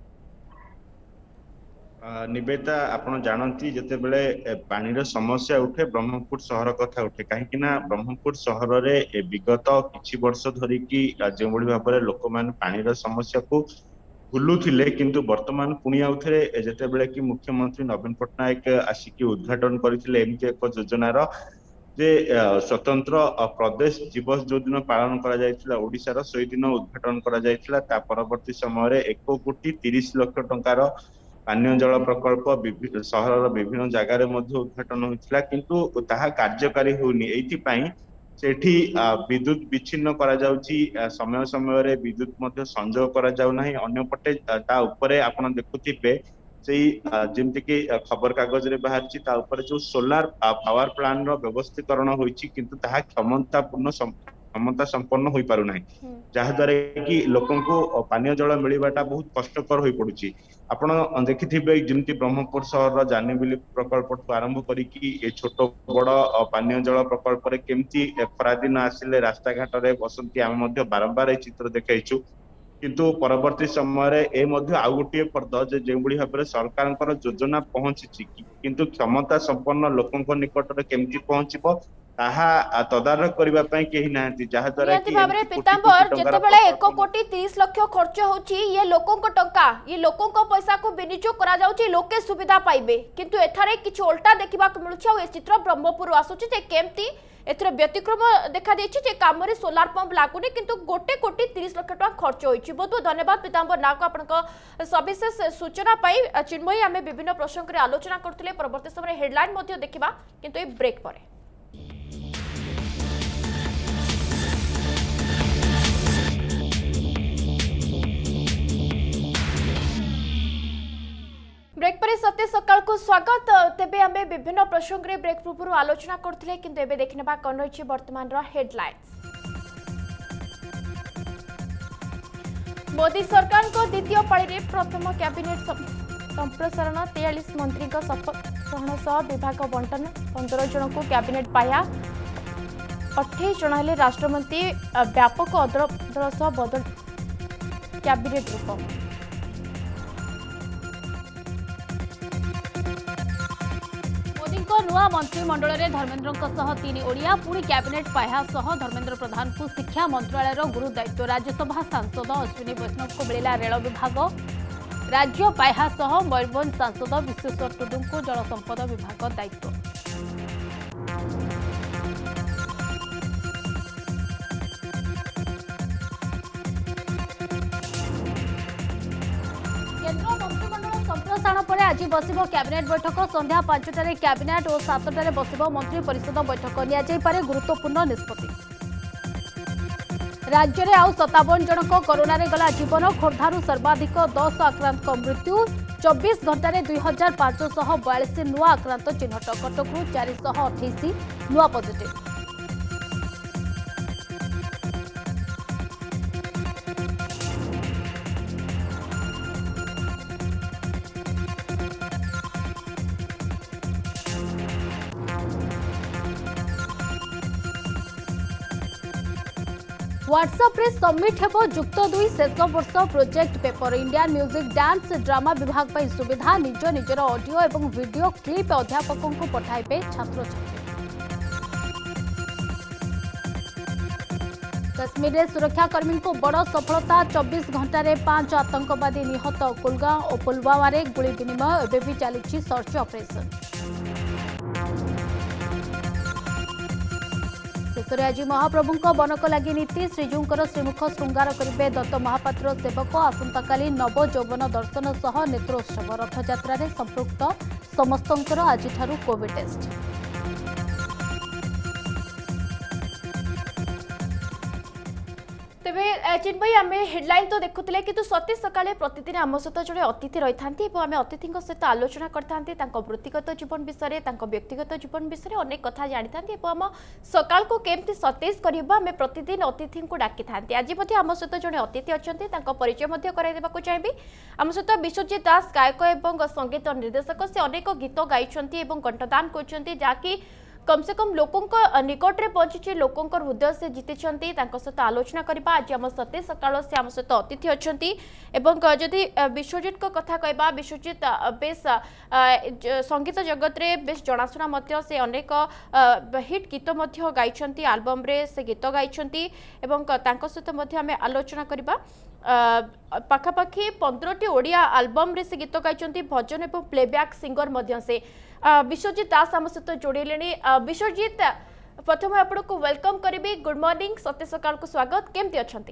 निवेदिता आपण जानती जते बेले पानीर समस्या उठे ब्रह्मपुर शहर कथा उठे कहीं ना ब्रह्मपुर शहर रे विगत किछि वर्ष धरी कि जो बड़ी भाव में लोक मान पानीर समस्या को भूलुथिले किंतु वर्तमान पुणी आउथरे जते बेले कि मुख्यमंत्री नवीन पट्टनायक आसिकी उद्घाटन करथिले एमके एक योजनार जे स्वतंत्र प्रदेश दिवस जो दिन पालन करा जायतिला ओडिसा रो सेही दिन उद्घाटन करा जायतिला ता परवर्ती समय रे 1 कोटी 30 लाख टंकार पानीय जल प्रकल्प सहर विभिन्न जगार उद्घाटन होता किंतु ताहा कार्यकारी होनी एइथिपाई सेठी विद्युत विच्छिन्न करा जाउची समय समय विद्युत संजोग करा जाउ नाही अन्यपटे ता उपरे आपण देखुथिबे सेही जेमति कि खबर कागज रे बाहरची ता उपरे जो सोलार पावर प्लांट रो व्यवस्थीकरण होईची किंतु ताहा क्षमता संपन्न होई पारु नाही जहा द्वारा कि लोकन को पानीय जल मिलवाटा बहुत कष्टकर होई पडुची। आपण देखिथिबे जेमति ब्रह्मपुर शहर जानीबिली प्रकल्प आरंभ करी छोट बड़ पानीय जल प्रकल्प रे केमती खरा दिन आसिले रास्ता घाट रे बसंती आम बारंबार चित्र देखाइछु किंतु परवर्ती समय ए आउ गोटे पर्द जो भाई भाव सरकार योजना पहुंची किंतु क्षमता संपन्न लोकों निकट केमती पहुंचबो ताहा तदारख करबा पई केही नांती जहा द्वारा कि पीताम्बर जेतेबेले 1 कोटी 30 लाख खर्च होची ये लोकों को टंका ये लोकों को पैसा को विनियोग करा जाउची लोके सुविधा पाइबे किंतु एठारे किछ उल्टा देखिबा को मिलुछ आ ए चित्र ब्रह्मपुर आसुची जे केमती एथरे व्यतिक्रम देखा देछि जे कामरे सोलार पंप लागुनी किंतु 1 कोटी 30 लाख टका खर्च होइछि। बहुत बहुत धन्यवाद पीताम्बर नाक आपनका सविशेष सूचना पाई। चिन्मयी आमे विभिन्न प्रसंग रे आलोचना करथिले परवर्ती समय हेडलाइन मध्ये देखिबा किंतु ए ब्रेक परे ब्रेक पर सत्य सकाल को स्वागत। तेबे आमे विभिन्न प्रसंग रे ब्रेक पूर्व आलोचना करथिले किंतु एबे देखनेबा कोन रहिछि वर्तमान रो हेडलाइंस। मोदी सरकार को द्वितीय पाली प्रथम कैबिनेट संप्रसारण 43 मंत्री शपथ ग्रहण सह विभाग बंटन 15 जन को कैबिनेट पाया 28 जन हेले राष्ट्रमंत्री व्यापक अदल सह बदल कैबिनेट रूप नुआ मंत्रिमंडल में धर्मेन्द्र 3 ओडिया पुणी कैबिनेट पाया सह धर्मेन्द्र प्रधान को शिक्षा मंत्रालय गुरु दायित्व राज्यसभा सांसद अश्विनी वैष्णव को मिला रेल विभाग राज्य पाया सह मयूरभंज सांसद विश्वेश्वर टुडू को जल संपद विभाग दायित्व। संप्रसारण पर आज बसिब कैबिनेट बैठक संध्या 5टारे कैबिनेट और 7टारे बसिब मंत्री परिषद बैठक नियाଯାଇपारे गुरुत्वपूर्ण निष्पत्ति। राज्य में आउ 57 जनक कोरोना रे गला जीवन खोर्धारू सर्वाधिक 10 आक्रांत मृत्यु 24 घंटे 2542 नुआ आक्रांत चिन्हट कटकू 428 नुआ पॉजिटिव। व्हाट्सएप रे सबमिट हेबो जुक्त 2 शेष वर्ष project paper Indian music dance drama विभाग पर सुविधा निज निजर ऑडियो एवं वीडियो क्लिप अध्यापकों को पठाइबे छात्र छात्री। कश्मीर में सुरक्षाकर्मी को बड़ सफलता 24 घंटे 5 आतंकवादी निहत कुलगांव और पुलवामा रे गुली विनिमय एबे भी चली सर्च ऑपरेशन। शेष आज महाप्रभु बनक लगी नीति श्रीजूंकर श्रीमुख श्रृंगार करेंगे दत्त महापात्र सेवक आसंताकाली नव यौवन दर्शन सह नेत्रोत्सव रथयात्रा संपृक्त समस्तंकर आज कोविड टेस्ट। तेबे चिन भाई आम हेडलाइन तो देखुले कि सतीश सकाळे प्रतिदिन आम सहित जड़े अतिथि रही था आम अतिथि सहित आलोचना करते वृत्तिगत जीवन विषय व्यक्तिगत जीवन विषय अनेक कथा जानी था आम सकाल को केमती सतेज करवा आम प्रतिदिन अतिथि को डाकी था। आज आम सहित जड़े अतिथि अच्छा परिचय कराइदेवाक चाहिए। आम सहित विश्वजित दास गायक और संगीत निर्देशक से अनेक गीत गाई कंठदान कर कम से कम लोकों निकट में पहुंची लोकों हृदय से जीति सहित आलोचना करबा। आज आम सतेज सकाळ से आम सहित अतिथि अच्छा जदि विश्वजित को कथा कहबा विश्वजित बेस संगीत जगत रे बेस जनाशुना से अनेक हिट गीत गाई आल्बम रे से गीत गाई सहित आम आलोचना करबा। पाखापाखि 15टी ओडिया आल्बम रे से गीत गाई भजन और प्लेबैक सिंगर से विश्वजित दास आम सहित जोड़े। विश्वजित प्रथम आपण को वेलकम करी। गुड मॉर्निंग सतेज सकाळ को स्वागत केमती अच्छी?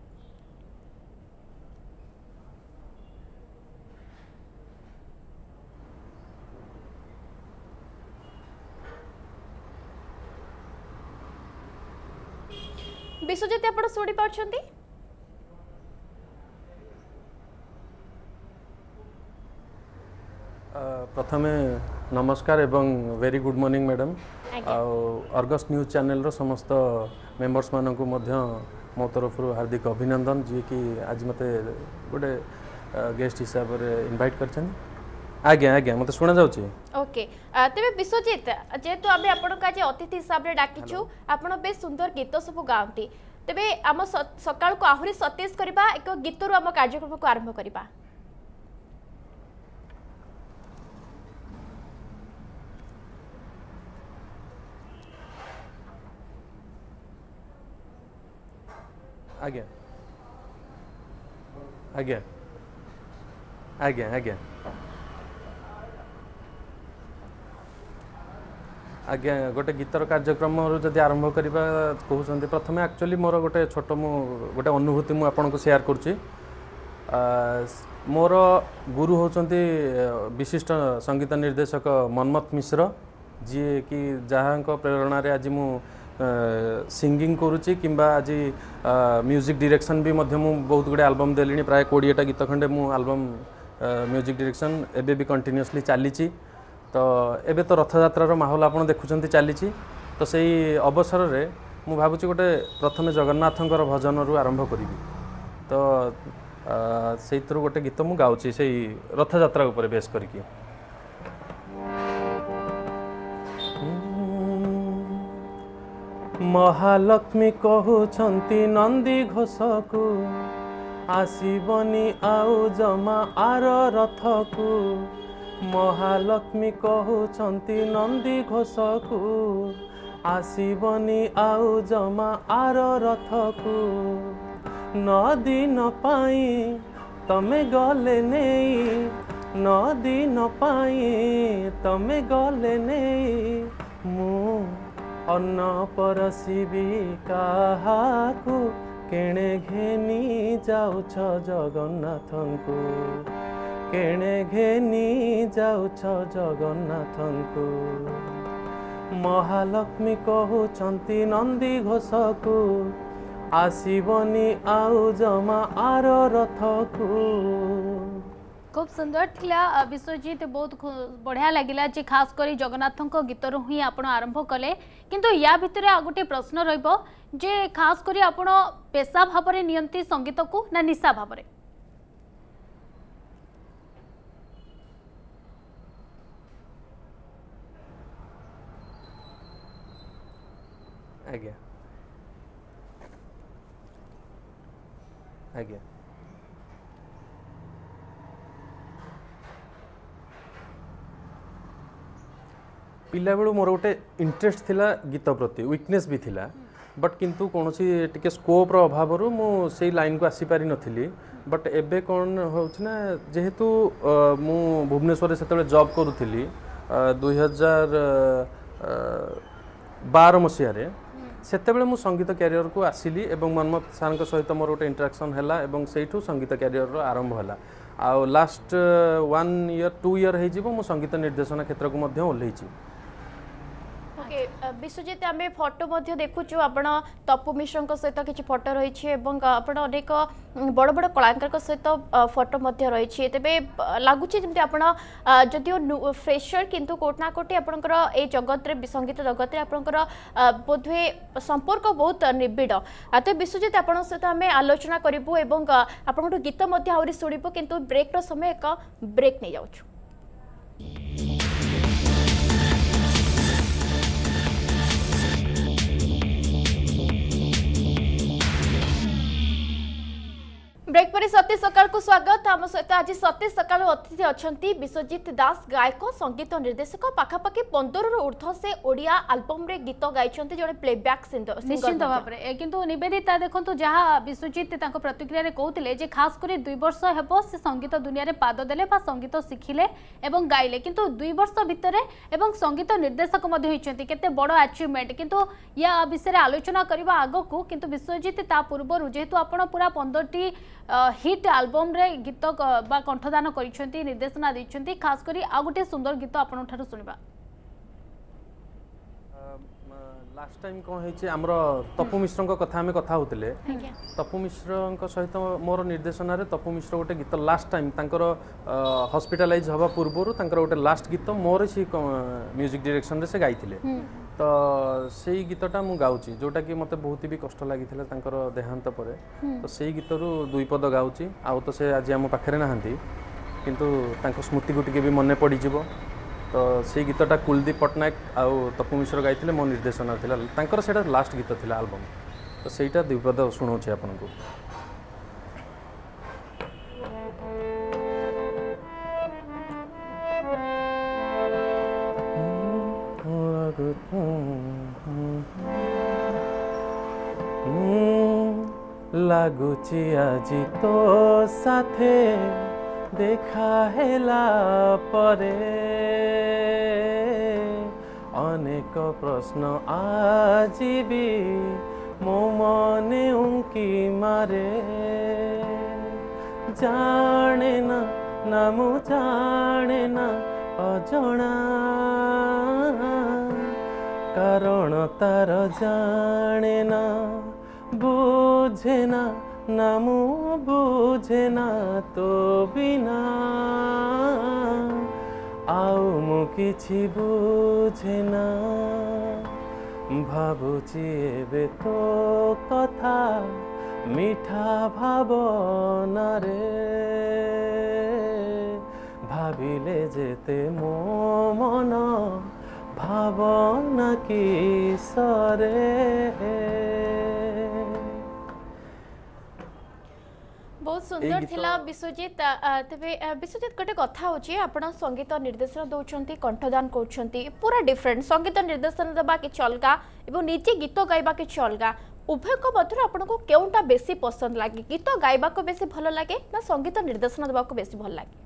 विश्वजित आपण शुणी पार्छंती? प्रथमे नमस्कार एवं very good morning madam Argus news channel रो समस्त मेंबर्स मानन को मो तरफ हार्दिक अभिनंदन जी कि आज मते गोटे गेस्ट हिसाब रे इनवाइट करछन। आज्ञा आज्ञा मते सुना जाउची। ओके तबे विश्वजित जेतु आबे आपण का जे अतिथि हिसाब रे डाकिछु आपण बे सुंदर गीत सब गाउंती तबे आम सकाळ को आहुरी सतेज करबा एक गीत रो आम कार्यक्रम को आरंभ करबा। आज्ञा आज्ञा आज्ञा आज्ञा आज्ञा गोटे गीतर कार्यक्रम जदि आरंभ करवा कहते प्रथम एक्चुअली मोर गोटे छोट गोटे अनुभूति मुझे आपन को शेयर करुच्ची। मोर गुरु होचंती विशिष्ट संगीत निर्देशक मनमथ मिश्र जी कि जहाँ प्रेरणा रे आज मु सिंगिंग करुच्ची किंबा आज म्यूजिक डायरेक्शन भी मध्य मु बहुत गुड़े एल्बम देली प्राय 20टा गीत खंडे मु एल्बम म्यूजिक डायरेक्शन एबे भी कंटिन्यूअसली चली। तो एबे तो रथयात्रार माहौल आपन देखुचंती चली। तो सही अवसर रे मु भाबुची गोटे प्रथमे जगन्नाथंकर भजन रु आरंभ करी। तो से गोटे गीत मु गाउची से रथ यात्रा ऊपर बेस करके महालक्ष्मी कहउछंती नंदी घोष को आसीबनी आउ जमा आर रथ को महालक्ष्मी कहउछंती नंदी घोष को आसीबनी आउ जमा आर रथ को नदी न पाई तमे गले नहीं नदी न पाई तमे गले नहीं मु अन्न परसिबी काहाकू केणे घेनी जाउछ जगन्नाथंकु केणे घेनी जाउछ जगन्नाथंकु महालक्ष्मी कहउछंती नंदी घोषकू आसीबनी आउ जमा आर रथकू खूब सुंदर थिला विश्वजीत बहुत बढ़िया लगिला जे खास करी जगन्नाथों गीतर ही आपण आरंभ कले किंतु या भितर आ गोटे प्रश्न रहिबो जे खास करी आपण पेशा भाव में नियंती संगीत को ना निशा भाव में आज्ञा आज्ञा पिला बेलू मोर गोटे इंटरेस्ट थिला गीत प्रति वीकनेस भी थिला बट किंतु कौन टी स्कोप अभाव मु से लाइन को आसी पारि नथिली बट एबे कौन होना जेहेतु मु भुवनेश्वर से जॉब करूली 2012 मसीह सेतेबेले मु संगीत कैरियर को आसिली एवं मनमत सार सहित मोर गोटे इंटरेक्शन हैला एवं सेठू संगीत कैरियर आरंभ हैला आ लास्ट 1 ईयर 2 ईयर हो मु संगीत निर्देशन क्षेत्र को मध्य ओल्लैछि विश्वजीत आम फोटो देखुचु आपण तपु मिश्र सहित किसी फोटो रही आपण अनेक बड़ बड़ कलाकार सहित फोटो रही तेरे लगुच जमी आप जदिव फ्रेशर किंतु कोटना कोटी आपंकर ये जगत संगीत जगत आपंकर बोधे संपर्क बहुत निबिड़ तो विश्वजीत आप सहित आम आलोचना करूँ और आपन गीत आहरी शुणु किंतु ब्रेक समय एक ब्रेक नहीं जाऊँ ब्रेक पर सतीश सकाल को स्वागत आम सहित आज सतीश सकाल अतिथि अच्छा विश्वजीत दास गायक संगीत निर्देशक पाखापाखि 15 ऊर्ध्व से ओडिया आल्बम रे गीत गाई जड़े प्लेबैक निश्चित भाव में किंतु निवेदिता देखो जहाँ विश्वजीत प्रतिक्रिया कहते खास कर 2 वर्ष हेब से संगीत दुनिया रे पाद देले संगीत शिखिले एवं गाइले किंतु 2 वर्ष भितर एवं संगीत निर्देशक केते बड़ अचीवमेंट किंतु या विषय आलोचना करबा आगो को किंतु विश्वजीत ता पूर्व जेहेतु आपण पूरा 15टी हिट आल्बम रे गीत बा कंठदान करिसेंती निर्देशना दैछंती खास करी आ गुटे सुंदर गीत आपन ठारो सुनिबा लास्ट टाइम कोन हेछि हमरो तपु मिश्र को कथा हमें कथा होतले तपु मिश्र को सहित मोर निर्देशना रे तपु मिश्र गोटे गीत लास्ट टाइम तांकर हॉस्पिटलाइज हवा पूर्वरु तांकर गोटे लास्ट गीत मोर सी म्यूजिक डायरेक्शन रे से गाइथिले तो से गीतटा मु गाउची जोटा कि मते बहुत भी कष्ट लगी देहांत पर तो से गीतरू 2 पद गाउची आउ तो से आज आम पाखे नहांती किंतु तांको स्मृति को टिके भी मन पड़ जीवो तो से गीतटा कुलदीप पट्टनायक आउ तपु मिश्र गाइथिले मो निर्देशन थिला तांकर सेटा लास्ट गीत थिला एल्बम तो सेटा 2 पद सुनाउची आपन को लगुची आजी तो साथे देखा हेला परे अनेक प्रश्न आजी भी मो मने उनकी मारे जाने ना मु जाने ना अजणा कारण तार जाने ना बुझे ना मु बुझे ना तो बिना आउ मु किछि बुझे ना भाबुची एबे तो कथा मिठा भावना रे भाविले जेते मो मन भावना किसरे बहुत सुंदर थिला विश्वजित तेबे विश्वजित गोटे कथा होची आपण संगीत निर्देशन दउछंती कंठदान करछंती पूरा डिफरेंट संगीत निर्देशन दबा कि अलगा एवं निजे गीत गाइबा कि अलगा उभय को मध्य आपको केउटा बेसी पसंद लागे गीत गाइबा को बेसी भल लागे ना संगीत निर्देशन दबा को बेसी भल लागे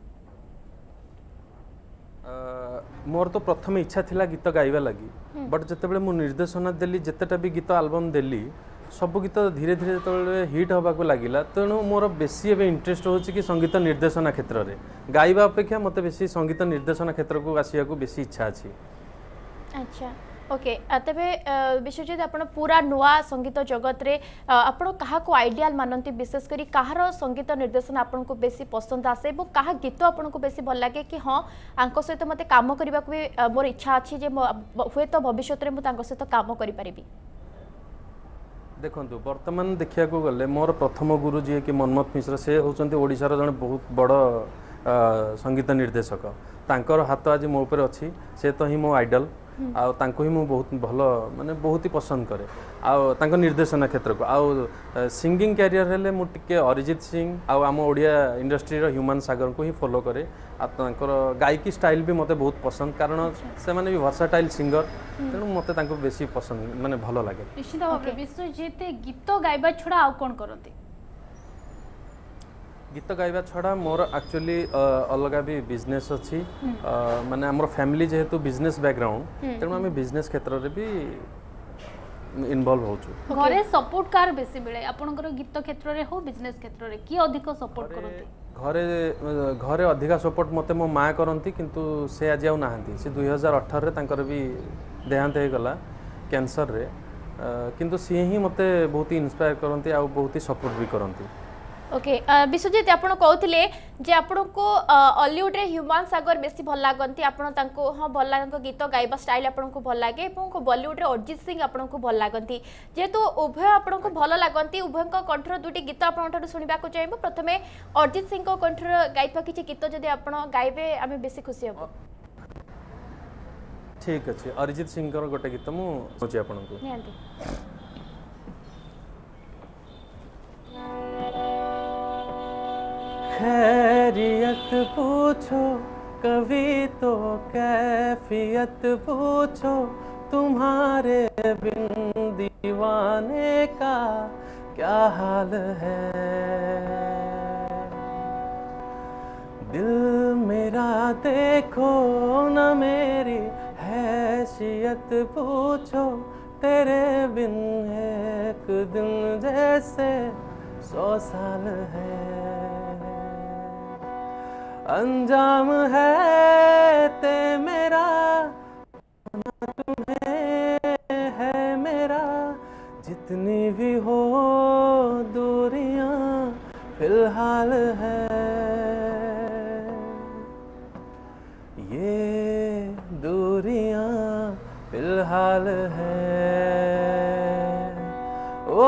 मोर तो प्रथम इच्छा थिला गीत गाइबा लगी बट जतेबेले मु निर्देशन देली जतेटा भी गीत एल्बम देली सब गीत धीरे धीरे जो हिट होगा लगिला तेणु मोर बेसी एवं इंटरेस्ट होची कि संगीत निर्देशन क्षेत्र में गाइबा अपेक्षा मत बेसी संगीत निर्देशन क्षेत्र को आसिया को बेसी इच्छा अच्छी। अच्छा ओके तेबे विश्वजित आपण पूरा नुआ संगीत जगत रे आपण कहा को आइडियल मानती विशेष करी कहार संगीत निर्देशन आपण को बेसी पसंद आसे और कहा गीत आपण को बेसी भल लागे कि हाँ आंको सहित मते काम करबा को भी मोर इच्छा अच्छी जे हुए तो भविष्य में मु तांको सहित काम करि परिबी। देखो बर्तमान देखा गले मोर प्रथम गुरु जी कि मनमथ मिश्र से होचंती ओडिशार जने बहुत बड़ संगीत निर्देशक तांकर हाथ आज मो ऊपर अच्छी से तो ही मो आइडल आउ ही मु बहुत भल माने बहुत ही पसंद करे आउ निर्देशन क्षेत्र को आउ सिंगिंग कैरियर हेले मु टिके अरिजीत सिंह आउ आम ओडिया इंडस्ट्री रो ह्यूमन सागर को ही फॉलो करे आर गायकी स्टाइल भी मते बहुत पसंद कारण से माने भी वर्साटाइल सिंगर तेणु मते तांको बेसी पसंद माने भल लागे। निश्चित भाव विश्वजित गीत गाइबा छड़ा आउ कोन करंती गीत गाइबा छड़ा मोर एक्चुअली अलग भी बिजनेस अच्छी माने हमर फैमिली जेहेतु बिजनेस बैकग्राउंड तेणु आम बिजनेस क्षेत्र में भी इन्वॉल्व होचु। घरे सपोर्ट कार बेसी मिले आपनकर गीत क्षेत्र रे हो बिजनेस क्षेत्र रे की अधिक सपोर्ट करंती घरे घरे अधिका सपोर्ट मते मो माँ करंती किंतु से आज आउ नाहंती से 2018 रे तांकर भी देहांत हो गला कैंसर रे किंतु सी ही मते बहुत ही इंस्पायर करंती आ बहुत ही सपोर्ट भी करंती। ओके विश्वजित आपण कहते जे आपण को हॉलीवुड रे ह्यूमन सागर बेसी भल लागंती आपण तांको हां भल लागंको गीत गाइबा स्टाइल आपण को भल लागे एवं बॉलीवुड रे अरिजीत सिंह आपण को भल लागंती जेहेतु उभय आपण को भल लागंती उभय को कंठर दुटी गीत आपण ठो सुनिबा को चाहबो प्रथमे अरिजीत सिंह को कंठर गाइबा किछि गीत जदि आपण गाइबे आमे बेसी खुशी हबो। ठीक अछि अरिजीत सिंह को गोटे गीत मु सोची आपण को नियंती खैरियत पूछो कभी तो कैफियत पूछो तुम्हारे बिन दीवाने का क्या हाल है दिल मेरा देखो न मेरी हैसियत पूछो तेरे बिन एक दिन जैसे 100 साल है अंजाम है ते मेरा तुम्हें है मेरा जितनी भी हो दूरियां फिलहाल है ये दूरियां फिलहाल है ओ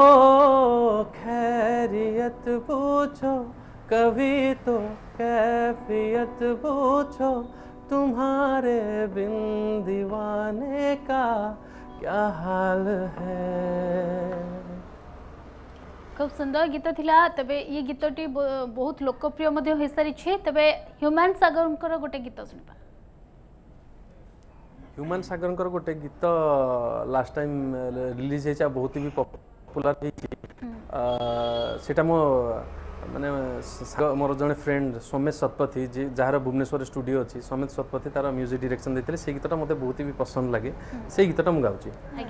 खैरियत पूछो कभी तो कैफियत पूछो तुम्हारे बिन दीवाने का क्या हाल है। खूब सुंदर गीत थिला तबे ये गीतटी बहुत लोकप्रिय मध्य हो सारी छे तबे ह्यूमन सागरंकर गोटे गीत सुनबा। ह्यूमन सागरंकर गोटे गीत लास्ट टाइम रिलीज हेचा बहुत ही पॉपुलर हेची सेटा मो माने मोर जने फ्रेंड सोमेश सतपथी जी जार भुवनेश्वर स्टूडियो अच्छी सोमेश सतपथी तार म्यूजिक डायरेक्शन देते से गीतटा मते बहुत ही पसंद लगे से गीतटा मु गाउची।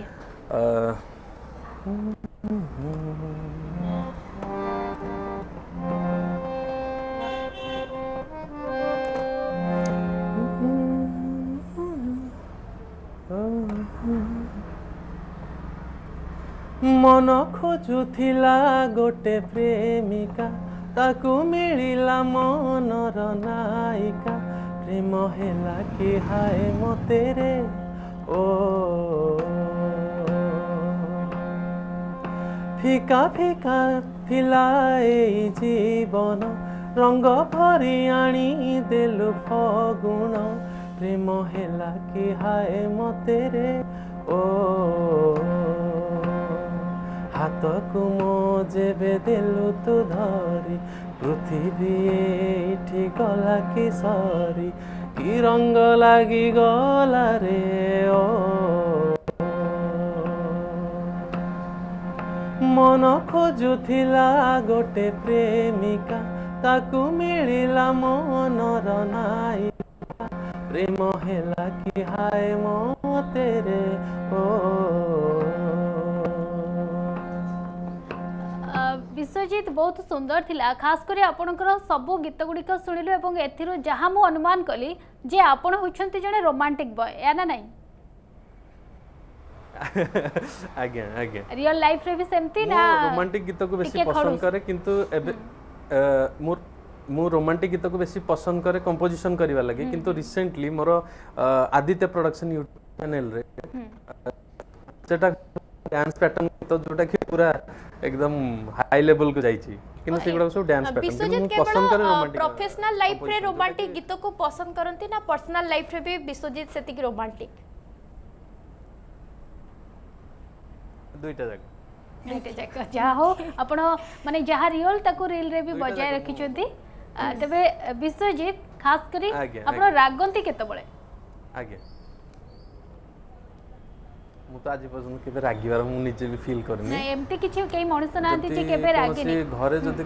मन खोजुथिला गोटे प्रेमिका ताकू मिलिला मनर नायिका प्रेम हेला कि हाय मते रे ओ फीका फीका खोजुथिला ए जीवन रंग भरी आनी देलु फगुण प्रेम हेला कि हाय मते रे ओ हाथ को मो जेबे देलु तू धरी पृथ्वी एठी गला कि सरी कि रंग लागी गला रे ओ मन खोजुथिला गोटे प्रेमिका ताकू मिलिला मनर नाई प्रेम हेला कि हाय मते रे ओ विश्वजीत बहुत सुंदर थिला खास करी आपनकर सब गीत गुड़िक शुणिलु एवं एथिरो जहाँ मु अनुमान कली जे आपण होछंती जने रोमांटिक बॉय या ना नहीं आज्ञा आज्ञा रियल लाइफ रे भी सेमती ना रोमांटिक गीत को बेसी पसंद करे किंतु एबे मु रोमांटिक गीत को बेसी पसंद करे कंपोजिशन करबा लगे किंतु रिसेंटली मोर आदित्य प्रोडक्शन यूट्यूब चैनल रे सेटा डांस पैटर्न तो जोटा कि पूरा एकदम हाई लेवल को जाईची किंतु सेगुडा सब डांस पैटर्न मु पसंद करे रोमांटिक प्रोफेशनल लाइफ रे रोमांटिक गीत को पसंद करंती ना पर्सनल लाइफ रे भी विश्वजीत सेति की रोमांटिक दुईटा जगह जहा हो आपण माने जहा रियल ताको रील रे भी बजाय रखी छथि तबे विश्वजीत खास करी आपण रागंती केते बळे आगे मु तो आज पर्यंत केबे रागिवार मु निजे भी फील करनी नै एम्ति किछि केई मनुष्य नांती जे केबे रागिनी घरे जदी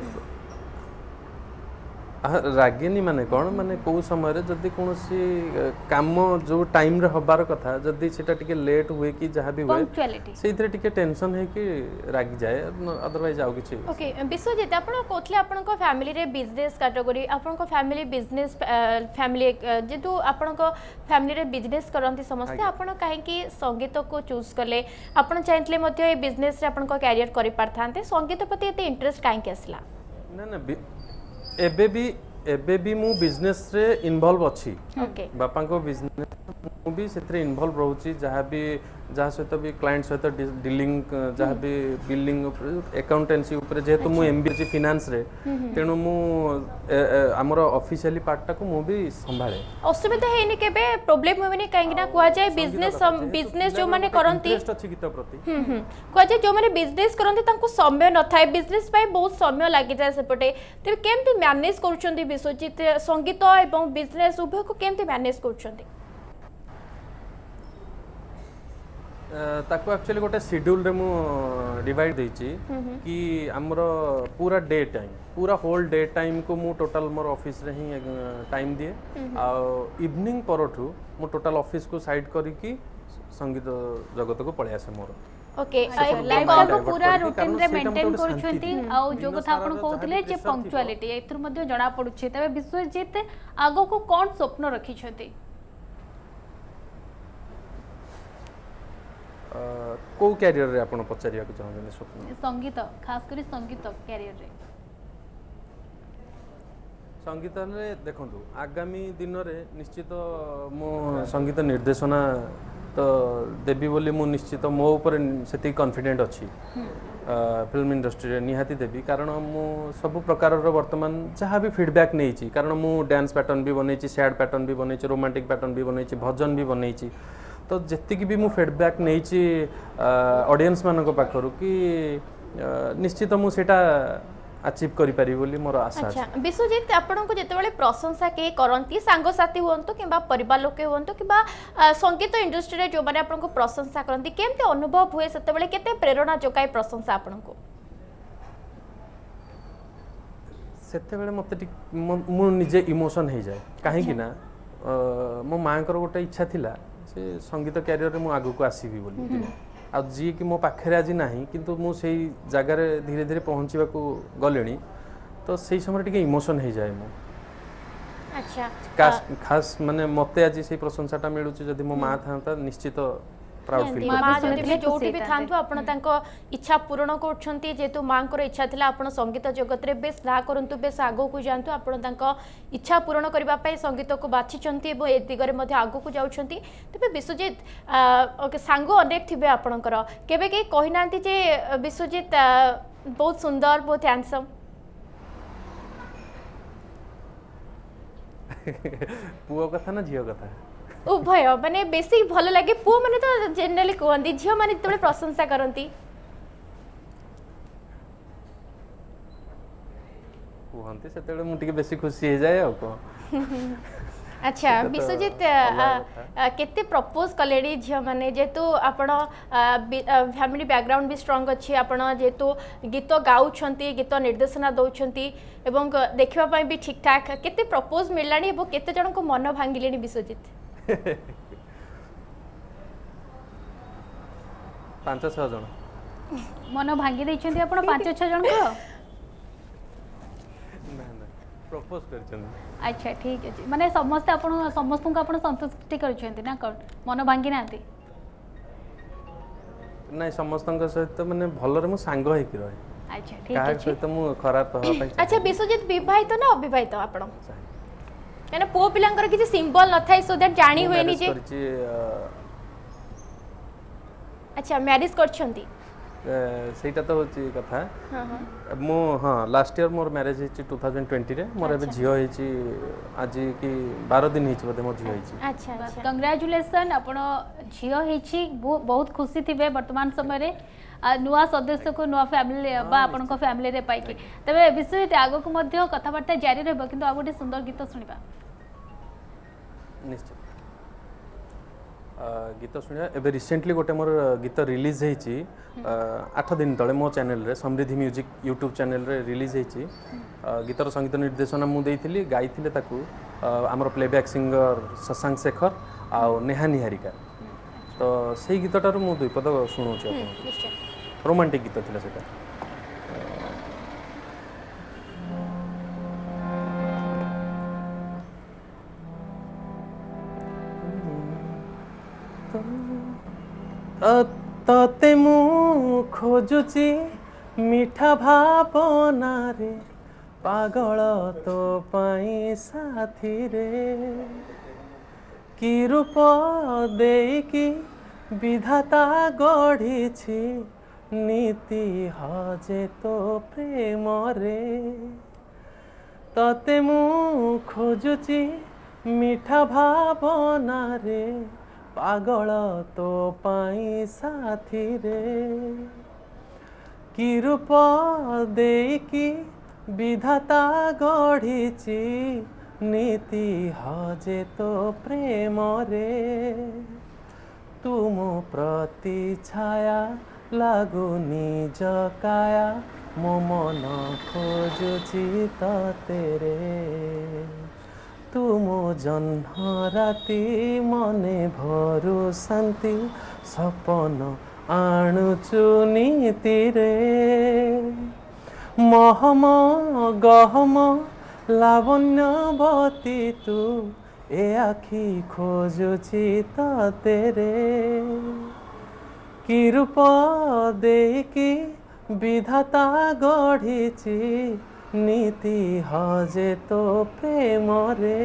रागिनी माने कोन माने को समय रे जदी कोनसी काम जो टाइम रे हबार कथा जदी सेटा टिके लेट हुए कि जहा भी हुए सेइथरे टिके टेंशन है कि रागी जाए अदरवाइज आउ किछि ओके विश्वजीत आपण कोथले आपण को फैमिली रे बिजनेस कैटेगरी आपण को फैमिली बिजनेस फैमिली जेतु आपण को फैमिली रे बिजनेस करंती समस्त आपण काहे कि संगीत को चूज करले आपण चाहतले मध्ये ए बिजनेस रे आपण को कैरियर करि पारथांते संगीत प्रति एते इंटरेस्ट काहे के असला ना ना एबे भी मु बिजनेस रे इन्वॉल्व अछि बापा को बिजनेस मु भी सेथरे इन्वॉल्व रहउची जहा भी जहा सहित भी क्लाइंट सहित डीलिंग जहा भी बिलिंग अकाउंटेंसी ऊपर जेतु मु एमबीए फाइनेंस रे तेनु मु हमर ऑफिशियली पार्ट को मु भी संभाळे असुविधा हेनी केबे प्रॉब्लम होबेनी काहे ना कुआ जाय बिजनेस जो माने करंती इंटरेस्ट अछि गीत प्रति कुआ जाय जो माने बिजनेस करंती तांको समय न थाए बिजनेस पाई बहुत समय लागि जाय सेपटे तबे केमती मैनेज करूछंती विश्वजीत संगीत एवं बिजनेस उभय को केमती मैनेज करूछंती ताको एक्चुअली गोटे शेड्यूल रे मु डिवाइड देछि कि हमर पूरा डे टाइम पूरा होल डे टाइम को मु टोटल मोर ऑफिस रे ही टाइम दिए आ इवनिंग परठू मु टोटल ऑफिस को साइड करी कि संगीत जगत को पळे आसे मोर ओके लाइफ को पूरा रूटीन रे मेंटेन करूछंती आ जो कथा आपण कहउतले जे पंक्चुअलिटी एथुर मध्ये जणा पडुछे तबे विश्वजीत आगो को कोन स्वप्न रखी छथि को कैरियर रे आपण पचारिया को चाहबे स्वप्न संगीत खास करी संगीत कैरियर रे संगीत रे देखंतु आगामी दिन रे निश्चित मो संगीत निर्देशना तो देवी बोली मु निश्चित मो ऊपर सेति कॉन्फिडेंट अछि फिल्म इंडस्ट्री रे निहाती देवी कारण मु सब प्रकार रो वर्तमान जहाँ भी फीडबैक नै छी कारण मु डांस पैटर्न भी बनै छी सैड पैटर्न भी बनै छी रोमांटिक पैटर्न भी बनै छी भजन भी बनै छी तो जेतिक भी मु फीडबैक नै छी ऑडियंस मानको पाखरु कि निश्चित मु सेटा अचीव करि पारि बोली मोर आशा अच्छा विश्वजीत आपण को जेतेबेले प्रशंसा के करंती सांग साथी होंतो किबा परिवार लोके होंतो किबा संगीत इंडस्ट्री रे जो माने आपण को प्रशंसा करंती केमते अनुभव हुए सेतेबेले केते प्रेरणा जोकाय प्रशंसा आपण को सेतेबेले मते मु निजे इमोशन हे जाय काहे कि ना मो मां कर गोटे इच्छा थिला से संगीत कैरियर रे मु आगु को आसीबी बोली आ जी कि मो पाखे आज नाही किंतु मु सेही जगह रे धीरे धीरे पहुंचीबा को गलेनी तो सेही समय टिके इमोशन हे जाय मु अच्छा खास माने मते आज सेही प्रशंसाटा मिलुची जदी मो मां थांता निश्चित प्राउड फील मां जदी भी जोटी भी थांतु आपण तांको इच्छा पूर्ण करछंती जेतु मां कर इच्छा थिला आपण संगीत जगत रे बेस ना करंतु बेस आगो को जानतु आपण तांको इच्छा पूर्ण करबा पई संगीत को बाछिचंती एवं ए दिगरे मध्ये आगो को जाउछंती तबे विश्वजीत ओके सांगो अनेक थिबे आपणकर केबे के कहि नांती जे विश्वजीत बहुत सुंदर बहुत हैंडसम पुओ कथा ना झियो कथा उभय माने बेसी भल लगे पुओ माने तो जनरली कहंती झियो माने तबे प्रशंसा करंती कहते से मु बेसी खुशी हो जाए को अच्छा विश्वजीत केते प्रपोज कलेडी झियो माने जेतु आपण फैमिली बैकग्राउंड भी स्ट्रांग अछि आपण जेतु गीत गाउछंती गीत निर्देशना दउछंती एवं देखिबा पई भी ठीक ठाक केते प्रपोज मिललानी एवं केते जण को मन भांगिलेनी विश्वजीत 5-6 जण मन भांगी दैछंती आपण 5-6 जण को प्रपोज करछन अच्छा ठीक अछि माने समस्त आपण समस्त को आपण संतुष्टि करछंती ना कोन मन भांगी नांती नै समस्त के सहित माने भल रे मु सांग हे कि रहे अच्छा ठीक अछि सहित मु खराब हवा पई अच्छा विश्वजीत विवाहित ना अविवाहित आपण यानी पो पिलांकर किछि सिंबल न थाई सो दैट जानी होय नि जे अच्छा मैरिज करछंती सेटा तो होची कथा मो हां लास्ट ईयर मोर मैरिज हिची 2020 रे मोर एबे झियो हिची आज की 12 दिन हिची बदे मोर झियो हिची अच्छा अच्छा कांग्रेचुलेशन आपण झियो हिची बहुत खुशी थिबे वर्तमान समय रे नुआ सदस्य को नुआ फैमिली बा आपण को फैमिली रे पाई के तबे विश्वजीत आगो को मध्य कथा बार्ता जारी रहबो किंतु आ गोटे सुंदर गीत सुनिबा निश्चित गीत शुणिया एबे रिसेंटली गोटे मोर गीत रिलीज हेची 8 दिन तले मो चैनल रे समृद्धि म्यूजिक यूट्यूब चैनल रे रिलीज हेची गीतर संगीत निर्देशना मु देइथिली गाइथिले ताकू हमर प्लेबैक सिंगर शशांक शेखर आ नेहा निहारिका तो सेही गीतटार मु दुई पद सुनौची आपन रोमांटिक गीत थिला सेटा तते मु खोजुची मीठा भावना रे पागल तो पाई साथी रे कि रूप देकी विधाता गढ़ी नीति हजे तो प्रेम रे तते मु खोजुची मीठा भावना रे पागल तो पाई साथी रे कि रूप देकी विधाता गढ़ी नीति हजे तो प्रेम रे तुम प्रति छाया लागु निज काया मो मन खोजुची तेरे तुम जन्म राति मने भरू शांति सपन आणुचु नीति रे महम गहम लावण्यवती तू ए आखि खोजुची तेरे कि रूप देकी विधाता गढ़ी नीति हजे तो प्रेम रे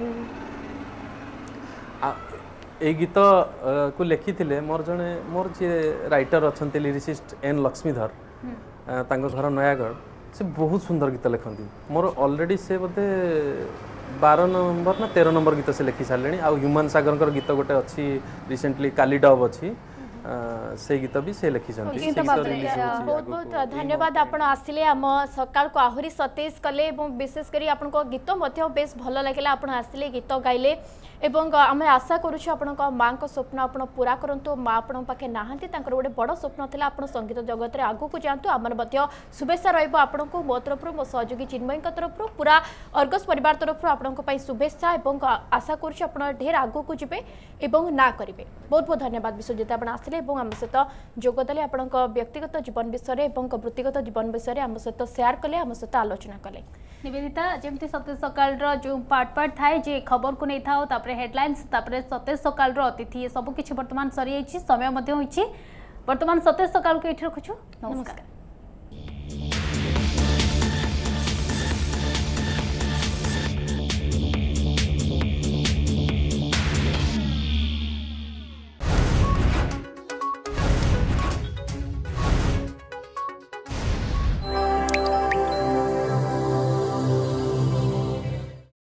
ए गीत को लिखी थिले मोर जने मोर जे राइटर अछंती लिरिसिस्ट एन लक्ष्मीधर तांको घर नयागढ़ से बहुत सुंदर गीत लिखंती मोर ऑलरेडी से बोते 12 नंबर ना 13 नंबर गीत से लिखि सारलेनी आ ह्यूमन सागर गीत गोटे अच्छी रिसेंटली काली डब अच्छी से गीत भी से लिखी बहुत बहुत धन्यवाद आपण आसिले आम सकाल को आहुरी सतेज कले एवं विशेष करी आपण को गीत मध्य बेस भल लागिला आपण आसिले गीत गाइले एवं आम आशा करूछु आपण को मां को स्वप्न आपण पूरा करंतु मां आपण पाखे नाहंती तांकर गोटे बड़ स्वप्न थिला आपण संगीत जगत रे आगु को जानतु आमर मध्य शुभेच्छा रहइबो आपण को मो तरफ मो सहयोगी चिन्मय का तरफ पूरा अर्गस परिवार तरफ आपण को पई शुभेच्छा एवं आशा करूछु आपण ढेर आगु को जिबे एवं ना करिवे बहुत बहुत धन्यवाद विश्वजीत आपण आसिले एवं आम सहित जोगदेले आपण व्यक्तिगत जीवन विषय एवं वृत्तिगत जीवन विषय आम सहित शेयर कले आम सहित आलोचना कले निवेदिता जमती सतेज सकाल जो पार्ट थाए जे खबर को नहीं था तापरे हेडलाइंस तापरे सतेज सकाल अतिथि सब किछि वर्तमान सरी समय वर्तमान सतेज सकाल को एठी रखुछु नमस्कार।